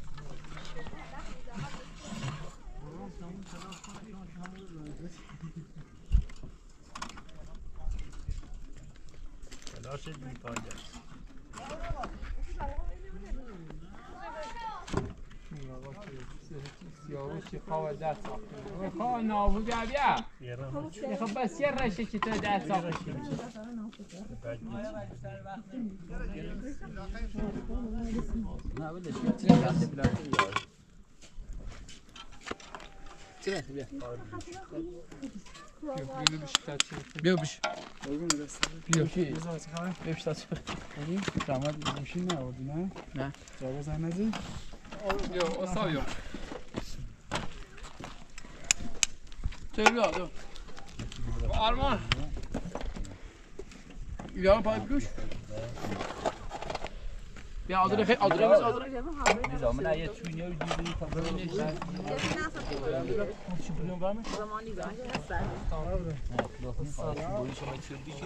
Speaker 6: کلاش دی پایده
Speaker 3: سیاوشی خواه دست خواه نابود بیا خب بس یه رشه که تو دست آقا
Speaker 8: نه ولش کن چه دست بلاتی یار
Speaker 7: چه بیا
Speaker 3: بیا بش تاچی
Speaker 7: بیا بش
Speaker 3: بیا
Speaker 7: بیا بش تاچی
Speaker 9: قامت ماشین نبودی نه؟
Speaker 7: نه
Speaker 9: جواب زن نزی؟
Speaker 3: بیا اصابیو
Speaker 7: چه بیا دو
Speaker 3: آرمان
Speaker 7: بیا پای پیش بیا آدره خیلی آدره میز آدره
Speaker 8: نظام نه یه چونی رو دیدی تا
Speaker 5: زمانی باید هستن
Speaker 8: بوی شما چی دیگه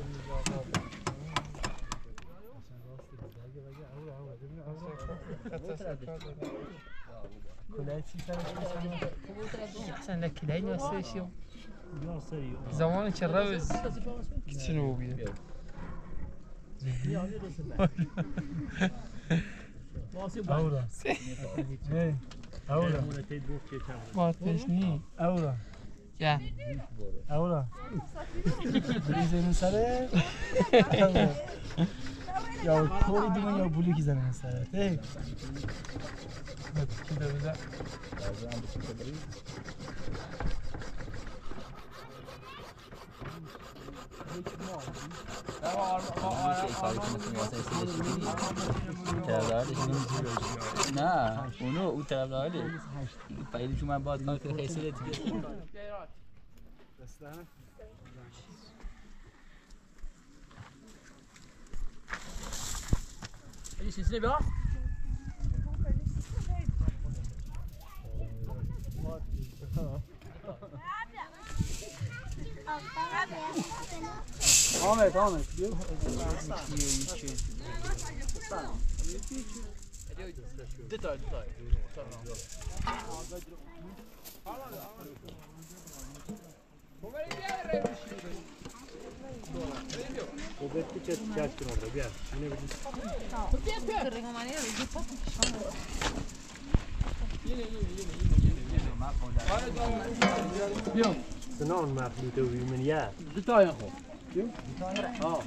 Speaker 9: کلاه چی سرش
Speaker 3: اصلا لکلای نوستشیو
Speaker 6: یا سری
Speaker 3: زمان چه روز چنو بیده
Speaker 9: اورا ای اورا
Speaker 3: باتش نی
Speaker 9: اورا
Speaker 3: یا
Speaker 9: اورا بریزه این سره یا کوی دیگه یا بلوکی زنه سرت ای
Speaker 3: کی بده
Speaker 8: نه اونو او طرف داره فایلی چون من باید کار کنم خیلی دیگه
Speaker 5: Allez, c'est c'est bien.
Speaker 9: آمد آمد بیا
Speaker 5: Détail, détail.
Speaker 6: وقتی که چش کنم بیا اینو
Speaker 3: بیا
Speaker 6: سنان مخلوطه وی من یا
Speaker 3: دیتای خو
Speaker 6: آه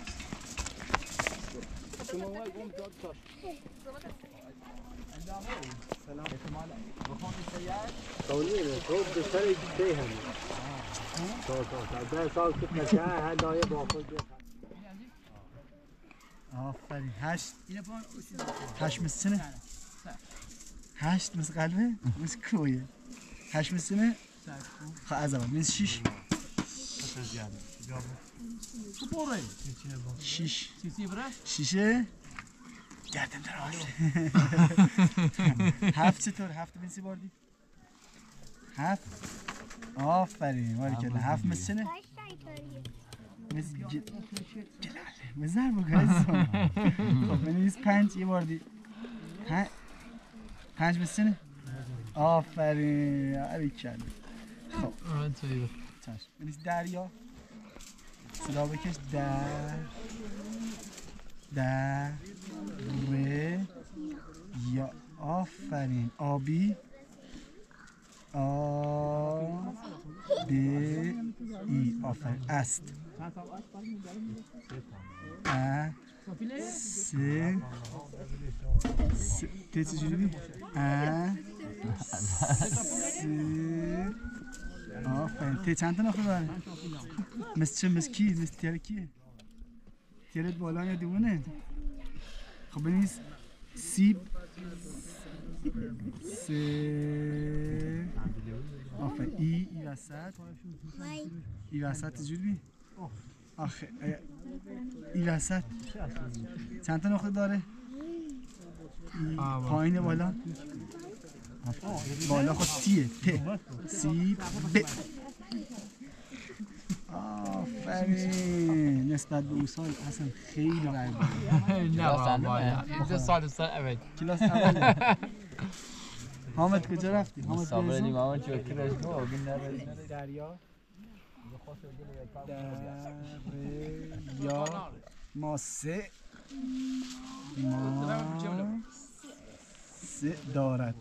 Speaker 6: قولينا صوب بسرعة تيهم صوت صوت ده صوت كتنا شاي هذا يبغى أخذ
Speaker 9: آفرین هشت هشت مثل سنه هشت مثل قلبه مثل کویه هشت مثل سنه خب از اول مثل شیش شیش شیشه گردم دراز هفت چطور هفت مثل باردی هفت آفرین واری کلا هفت مثل سنه مثل جلاله مثل ضرب گاز خب بنویس پنج یه بار دی پنج مثل سنه آفرین آری کلا خب چشم بنویس دریا صدا بکش در در ر یا آفرین آبی آ ب ای آفرین است ا س س ت چجوری ا س آفرین ت چند تا نخور داره مثل چه مثل کی مثل تیاره کیه تیارت بالا یا دیوونه خب بنویس سیب س آفرین ای ای وسط ای وسط چجوری بی آخه ای وسط چند تا نقطه داره ای پایین بالا بالا خود تیه ت سی ب آفرین نسبت به اوسال اصلا خیلی رای بود
Speaker 3: نه بابا اینجا سال سال اول
Speaker 9: کلاس اول حامد کجا رفتی؟ حامد
Speaker 8: صابر دیمامان چه کرش نو اگین نره
Speaker 9: دریا دریا ما سه ما سه دارد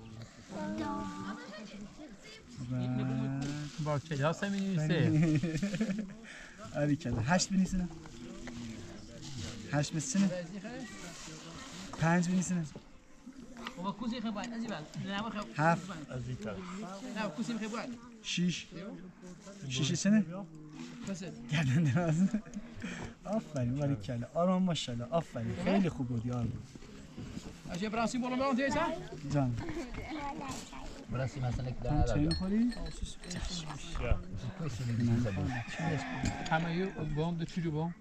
Speaker 3: با کلاس می نویسه
Speaker 9: آری کلا هشت بنویسه هشت بنویسه پنج بنویسه
Speaker 5: هو كوسي خبال ازيبال لا ما خب
Speaker 9: هفت
Speaker 5: لا كوسي خبال
Speaker 9: شیش شیش سنه
Speaker 5: بس
Speaker 9: گردن دراز آفرین باری کلا آرام ماشاءالله آفرین خیلی خوب بودی آرام
Speaker 5: اجي براسي بولا ما انت ايش
Speaker 9: جان
Speaker 8: براسي مثلا
Speaker 9: هم چه میخوری؟
Speaker 3: همه یو بام دو چجو بام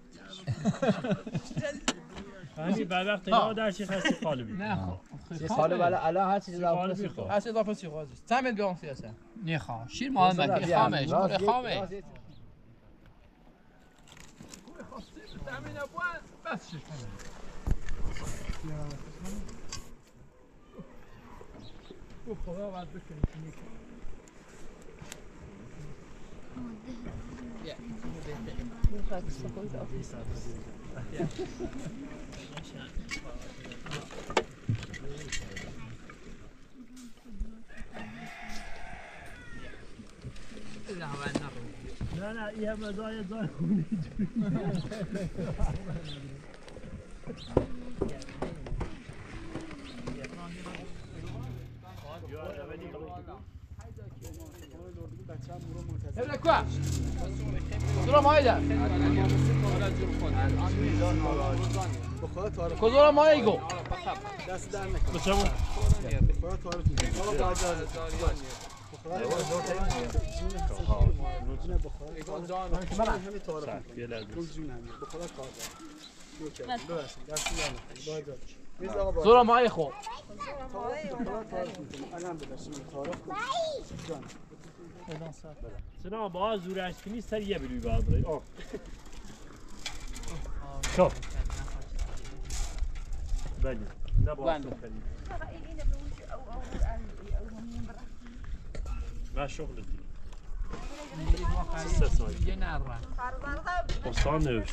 Speaker 6: همین بعد وقت اینا در چی خاصی قالبی
Speaker 3: نه
Speaker 8: خاله بالا الان هر چیز
Speaker 6: قالبی
Speaker 8: اضافه
Speaker 6: خو
Speaker 5: هسه اضافه سي غازي تعمل بيون سياسه
Speaker 3: نخواه شیر محمد خامش خامش
Speaker 5: تعمل ابوان بس خدا بعد بکنید
Speaker 6: نه نه یه مزای زای خونی
Speaker 5: هبلا كوا كزورا ماهی ده کزورا ماهی گو
Speaker 9: دست در نکن
Speaker 6: بچه‌مون
Speaker 9: خدا تعارف میکنه حالا با اجازه نه بخواد من همین تعارف میکنم جون همین بخواد کار دارم ببخشید دست در نکن با اجازه میز آقا
Speaker 5: زورا ماهی خو
Speaker 9: خدا تعارف میکنه الحمدلله شما تعارف جان
Speaker 6: سنا با زورش کنی سر یه بلوی باید برای آه شو بله نه با آسان کنی نه شغل دی سه ساعت
Speaker 5: یه نره
Speaker 6: استان نوشت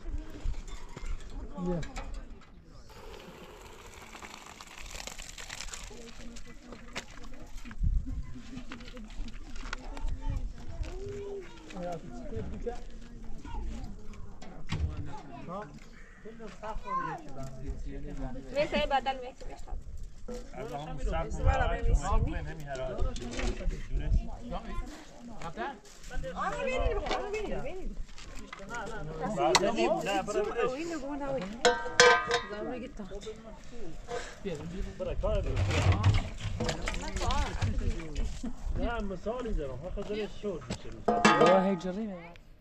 Speaker 10: مثل بدل میشه
Speaker 6: از همون سب مراحل شما کنیم همین هرات
Speaker 10: آره بینید بخواه بینید بینید
Speaker 6: نه برای برش
Speaker 10: اینو گونه هایی زمانه گیتا
Speaker 6: برای کار برش نه مثالی دارم ها خزانه شد میشه
Speaker 7: راه هیک جرینه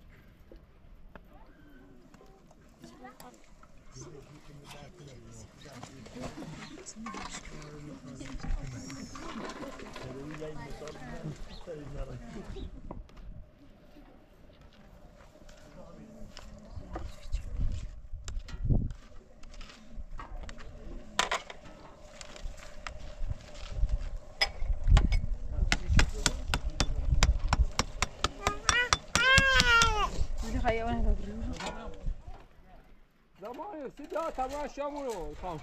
Speaker 3: زمان سیدا تماشامونو خام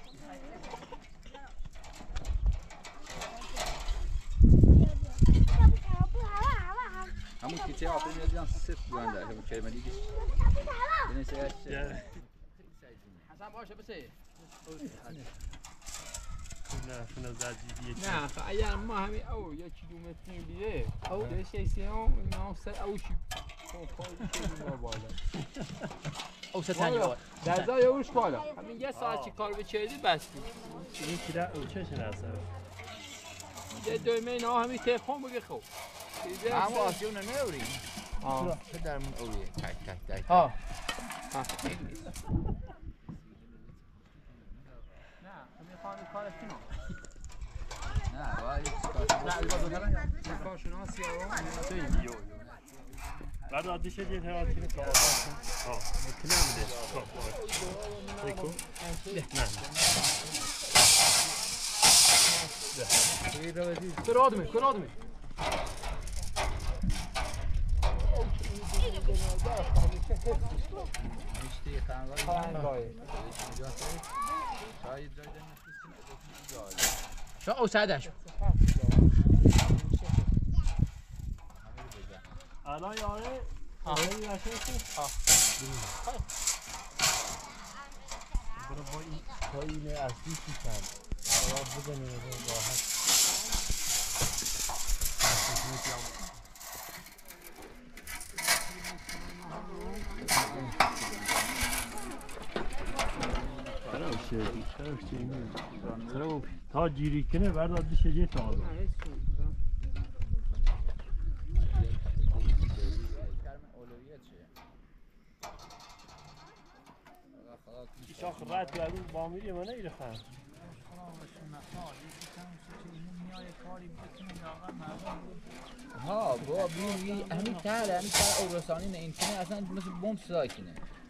Speaker 8: همون کیچه آفر میاد بیان سفت بیان همون کلمه دیگه یعنی سیاش
Speaker 5: حسن باشه بسه
Speaker 6: نه شنو زدیدیه
Speaker 3: نه خب اگر ما همین او یا کیلومتری بیه او ده شیسی هم نام سر او شی کنفایل شدیم ما بالا
Speaker 5: او ستنجا
Speaker 3: در زای اوش بالا همین یه ساعت چی کار بچردی بستی
Speaker 6: این کیره او چه شنه اصلا
Speaker 3: یه دویمه اینا همین تلفن بگه خوب
Speaker 8: همون آسیون نمیوریم آه چه درمون اویه تک تک تک
Speaker 5: ها
Speaker 3: نه همین خانه کار کنم
Speaker 8: نه باید چیکار
Speaker 3: کارشناسی ها
Speaker 6: بعد عادی شد یه هرات کنی که آسان کن ها مکنه هم ده بکن نه
Speaker 5: کر آدمی کر آدمی
Speaker 8: میشتی خانگاه
Speaker 3: خانگاه
Speaker 8: شاید جای دنیا
Speaker 5: شو او سعدش
Speaker 6: الان یاره آره یاشه ها برو با این با این اصلی چیکار برو بزنیم راحت تا جیری کنه بعد دیشه جه تا آدم شاخ رد و اون بامیری منه ایره خواهد
Speaker 8: ها با بی همین تره همین تره او رسانی نه این کنه اصلا مثل بوم صدای کنه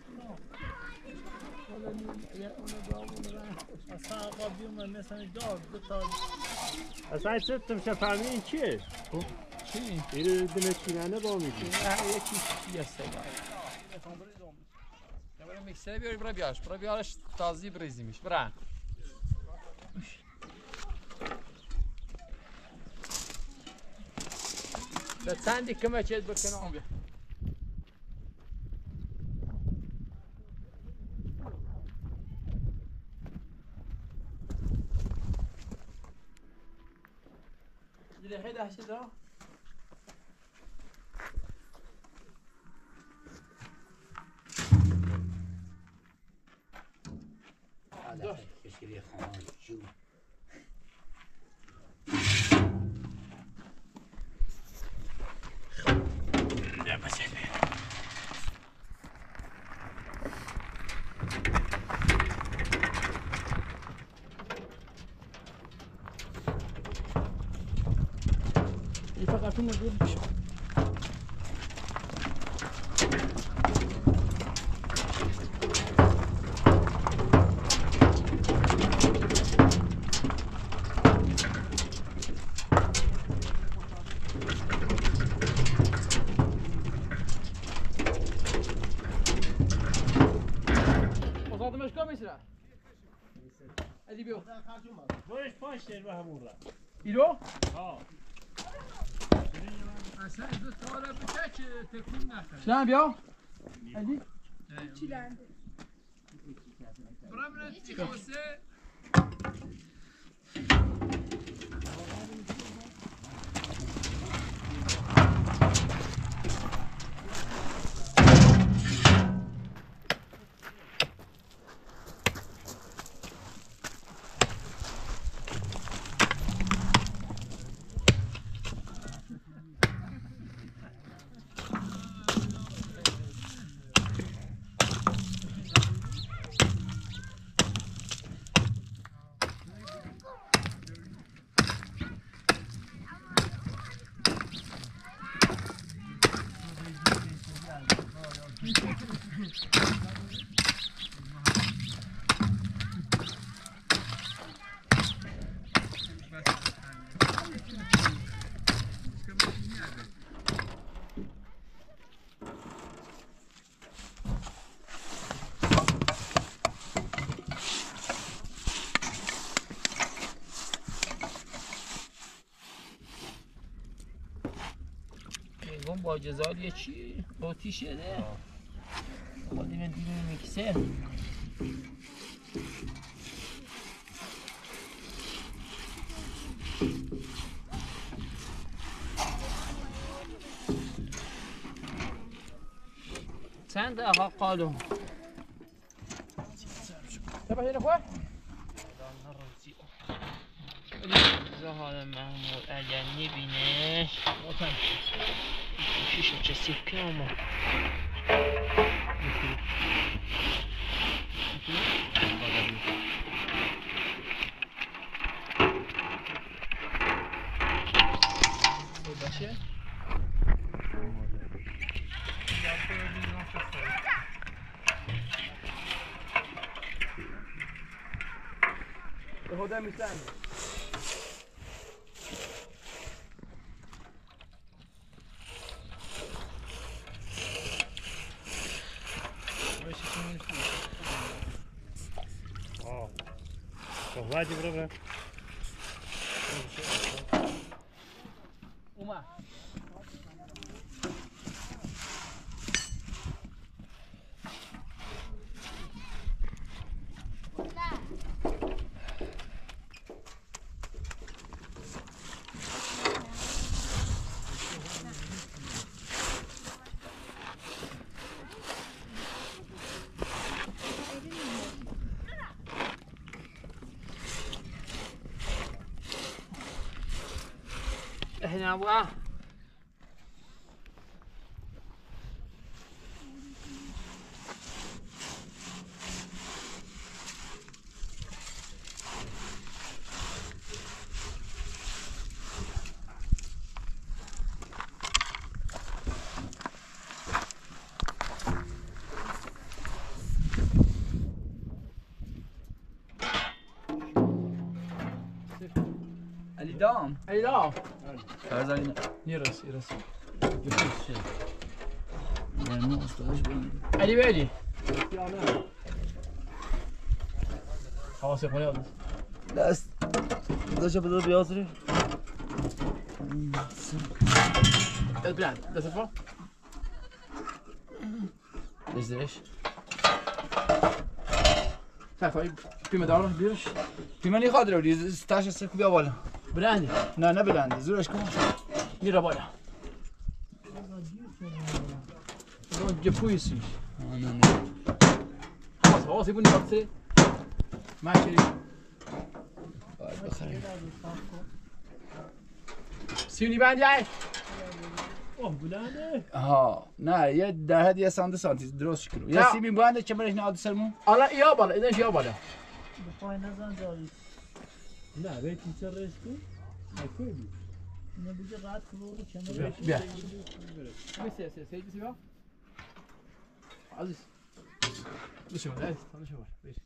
Speaker 6: اصلا آقا بیومه مثلا دار دو تا اصلا چه تمشه فهمی این چیه؟
Speaker 3: چی؟
Speaker 6: ایره دمشکینانه بامیری
Speaker 3: نه یکی چی هسته
Speaker 5: برای میکسر بیاری برای بیارش برای بیارش تازی بریزیمش برای به چندی کمه چیز بکنم بیا
Speaker 7: دل خیلی داشته دار.
Speaker 8: کشکلی خانه جو. نه مسئله.
Speaker 7: این فقط اون مدل بشه.
Speaker 6: باش پاش در به همون را.
Speaker 7: ایرو؟
Speaker 6: ها.
Speaker 4: اصلا از تا را بچه که تکون نکنه.
Speaker 7: شلون بیا؟ علی؟
Speaker 10: چی لنده؟
Speaker 4: برام رنتی خواسته.
Speaker 3: اون با جزال یه چی؟ آتیشه ده؟ خودی من دیگه میکسر چند دقیقه قالو
Speaker 7: تبا هنا خواه؟
Speaker 3: زهار محمود اگر نبینه شیشه چه سکه اما باشه
Speaker 7: به خدا میسن
Speaker 6: واجی برو برو.
Speaker 7: اومد.
Speaker 3: هنا بقى
Speaker 1: علی دام
Speaker 7: علی دام
Speaker 1: فرزانه
Speaker 7: يرس يرس
Speaker 1: يخش يعني مو استغاش بين
Speaker 7: علي بالي خلاص يا اخويا
Speaker 1: لا است ده شو بده بيازري
Speaker 7: البلان ده تفا
Speaker 1: ليش ليش
Speaker 7: تعرف في مدار بيرش
Speaker 1: في ماني قادر ودي ستاشر سكوب يا ولا
Speaker 7: بلندی
Speaker 9: نه نه بلنده زورش کن
Speaker 7: میره بالا دون جپویسیش
Speaker 9: نه نه
Speaker 7: خلاص خلاص يبون يبصي ما شري
Speaker 9: باید بخریم
Speaker 7: سيوني بند جاي
Speaker 6: اوه بلنده
Speaker 9: ها نه یه در حد یه سانت سانتی درست کیلو
Speaker 7: نه.
Speaker 9: یه سیمی بلنده که برش نهاد سرمون
Speaker 7: الا يا بالا اذا يا بالا
Speaker 6: بخوای نزن جاری نه بیتی چه رشتی نکنی اینو دیگه قد کنو کنار
Speaker 7: بیا بس يا سيدي سيدي بقى عزيز بس شوف عزيز تعال شوف بيش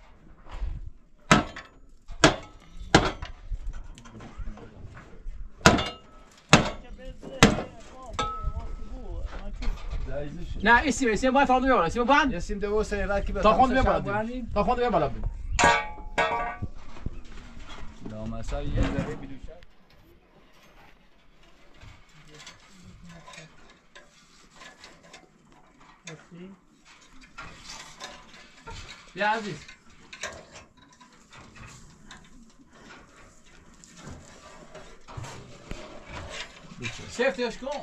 Speaker 7: نه اسمه اسمه باید فاندو بیا بالا اسمه باند
Speaker 9: یه سیم دو سه رد که
Speaker 7: تا خواندو بیا بالا تا خواندو بیا بالا
Speaker 8: لامصب یه ذره بیدوشه
Speaker 7: بیا عزیز
Speaker 8: سفتش کن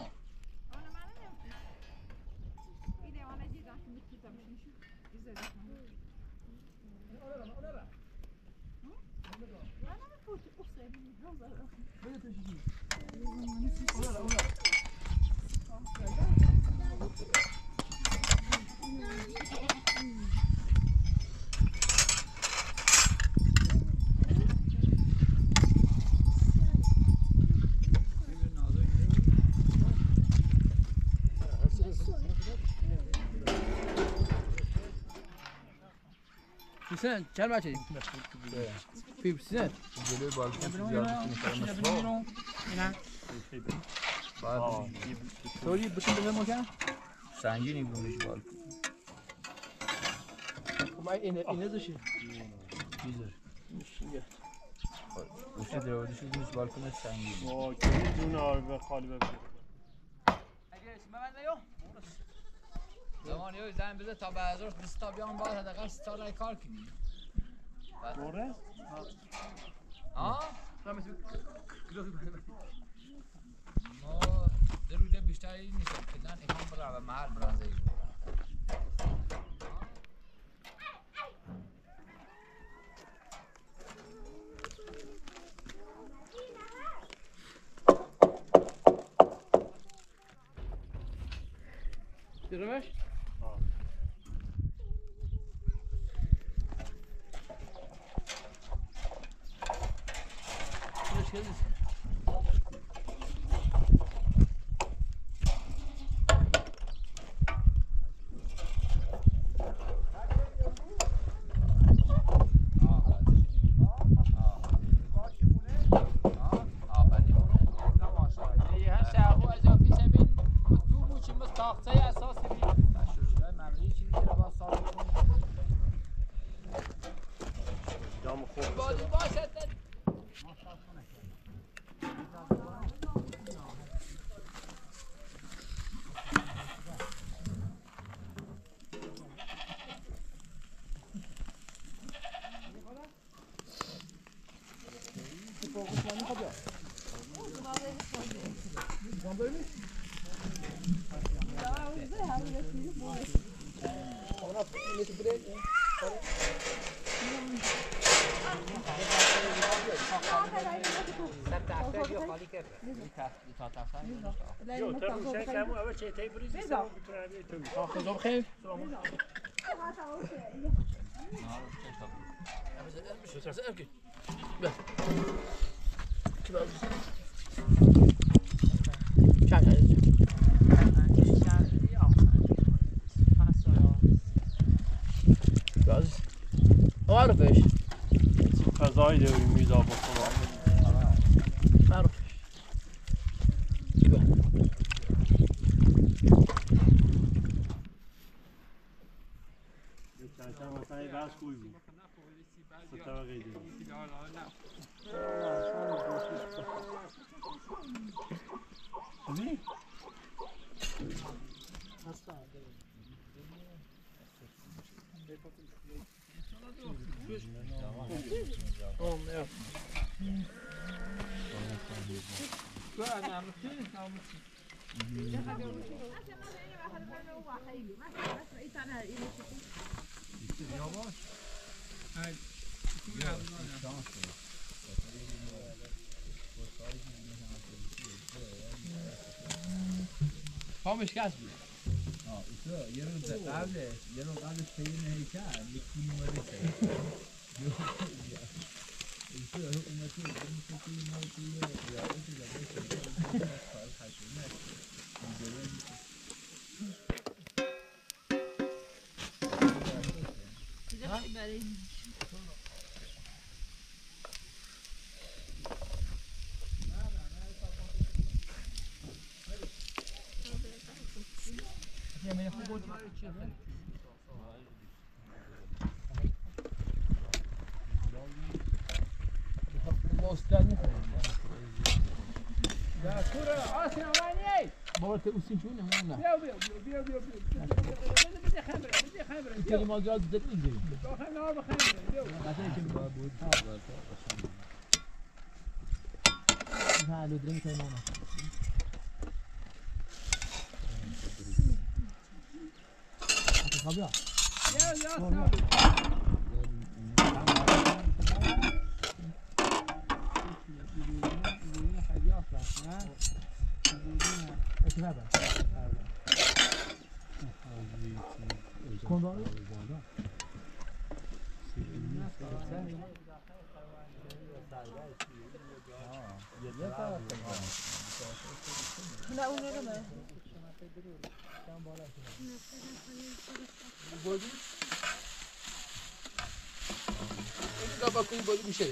Speaker 7: سنت چند بچه فی سنت
Speaker 8: جلوی بالکن زیاد
Speaker 7: طوری بکن بزن مکن
Speaker 8: سنگینی بونش بالکن
Speaker 7: خب این اینه داشتی
Speaker 8: بیزر گوشه درودشی بونش بالکن سنگینی
Speaker 6: وای که دونه آربه خالی ببین
Speaker 1: زمان یه زن بده تا به هزار خستا بیان باید حداقل ستا رای کار کنی
Speaker 6: دوره؟
Speaker 1: آه؟ ما دروده بیشتری نیست کلن اکام برای محل برانزه ای
Speaker 7: درمش
Speaker 6: جام خوب
Speaker 1: بادی باشد
Speaker 6: جو ترموشه کمو اول چه تایی بریزی سلام بتونه بیایی تو
Speaker 7: خدا بخیر عارفش
Speaker 6: غذایی داری میز آب خدا
Speaker 7: عارفش
Speaker 6: چند چند مثلا یه بحث خوبی بود ستا غیدی
Speaker 7: Oh, yeah. پامش کس بود
Speaker 1: آه تو یه روز قبلش یه روز قبلش پی نهیکر یکی نماره سه تو اومد تو میشه نهیکی یا اوکی داره کار خشونه
Speaker 7: بابا تو اوسین چونه مون نه
Speaker 6: بیا بیا بیا بیا بیا بده خمره بده خمره
Speaker 7: که ما جا دت میگیریم
Speaker 6: آخه نه بخمره بیا
Speaker 7: مثلا که با بود نه لودری میتونه نه خبیا
Speaker 6: یا یا
Speaker 10: لا اون رو من
Speaker 7: اینجا با کوی بازی میشه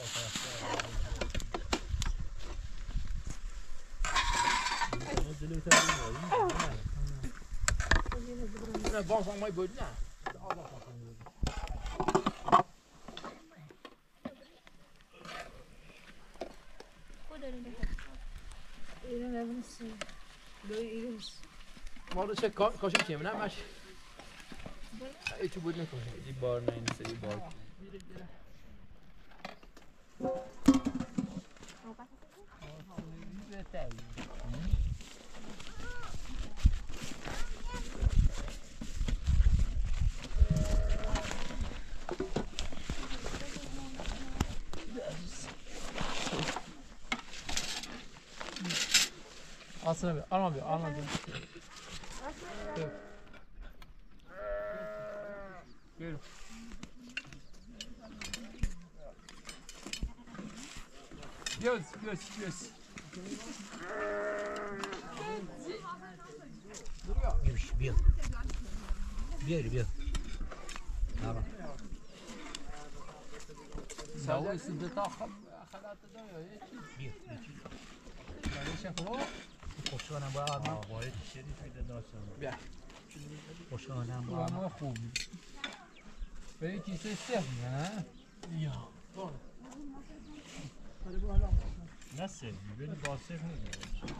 Speaker 7: نه با فهم مای بود نه
Speaker 10: اینو نمی‌سی دوی ایروس
Speaker 7: ما رو چه کاشی چیم نه ماش ای چه بود نکنه
Speaker 1: این بار نه این سری بار
Speaker 7: Asına bir, alma bir, alma bir. Gel. Göz, göz, göz.
Speaker 6: Gümüş bir. Bir bir. Tamam.
Speaker 7: Sağ üstünde takıp halatı da yok.
Speaker 6: Bir. Bir.
Speaker 7: Yani şefo.
Speaker 6: خوشحالم با آدم باید شریف میده داشتم
Speaker 7: بیا
Speaker 6: خوشحالم با
Speaker 7: آدم خوب به یکی سه سه نه یا
Speaker 6: نه سه ببین با سه میده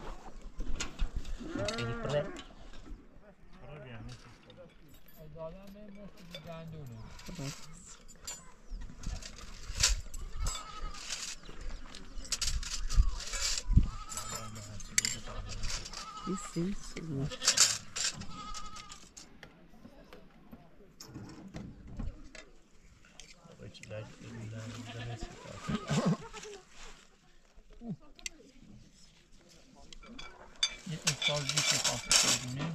Speaker 6: سری پره پره بیانه
Speaker 7: آدم به مفت گندونه
Speaker 2: Isso, isso.
Speaker 7: یه استازی که خواست بدونه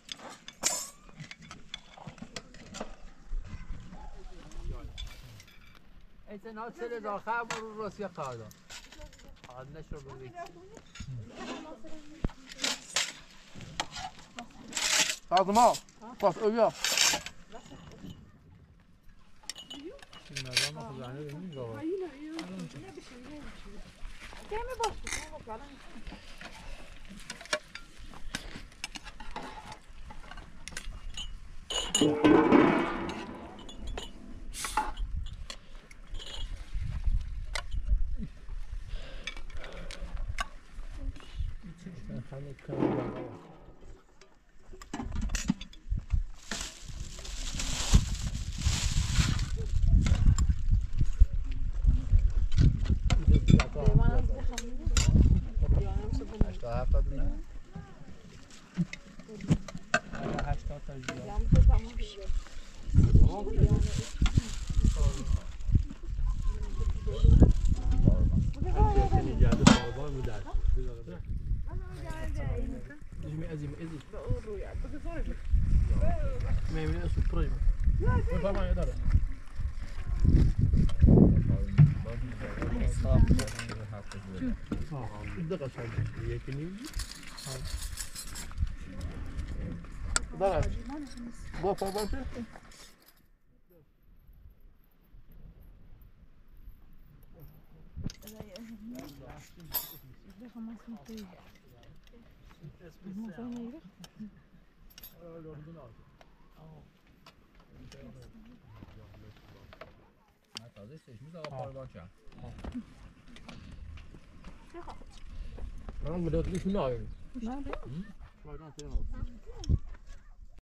Speaker 7: ایتنا سر داخل برو روسیه قاعده قاعد نشو بگید فاطمه باش اویا این مردم خزانه ببین بابا
Speaker 10: کمی باش بابا
Speaker 1: هفتاد نه
Speaker 7: هشتاد تا زیاد
Speaker 10: یعنی تو تمام شد.
Speaker 6: جاده بابا مدار
Speaker 7: جميع أزيم أزيم ما يمنع أسود بريم ما ما يقدر الدقة شايف يكني ضرب بابا بابا
Speaker 1: تازه سشمی آقا پاروان چند
Speaker 7: من بدأت بسم الله
Speaker 10: نه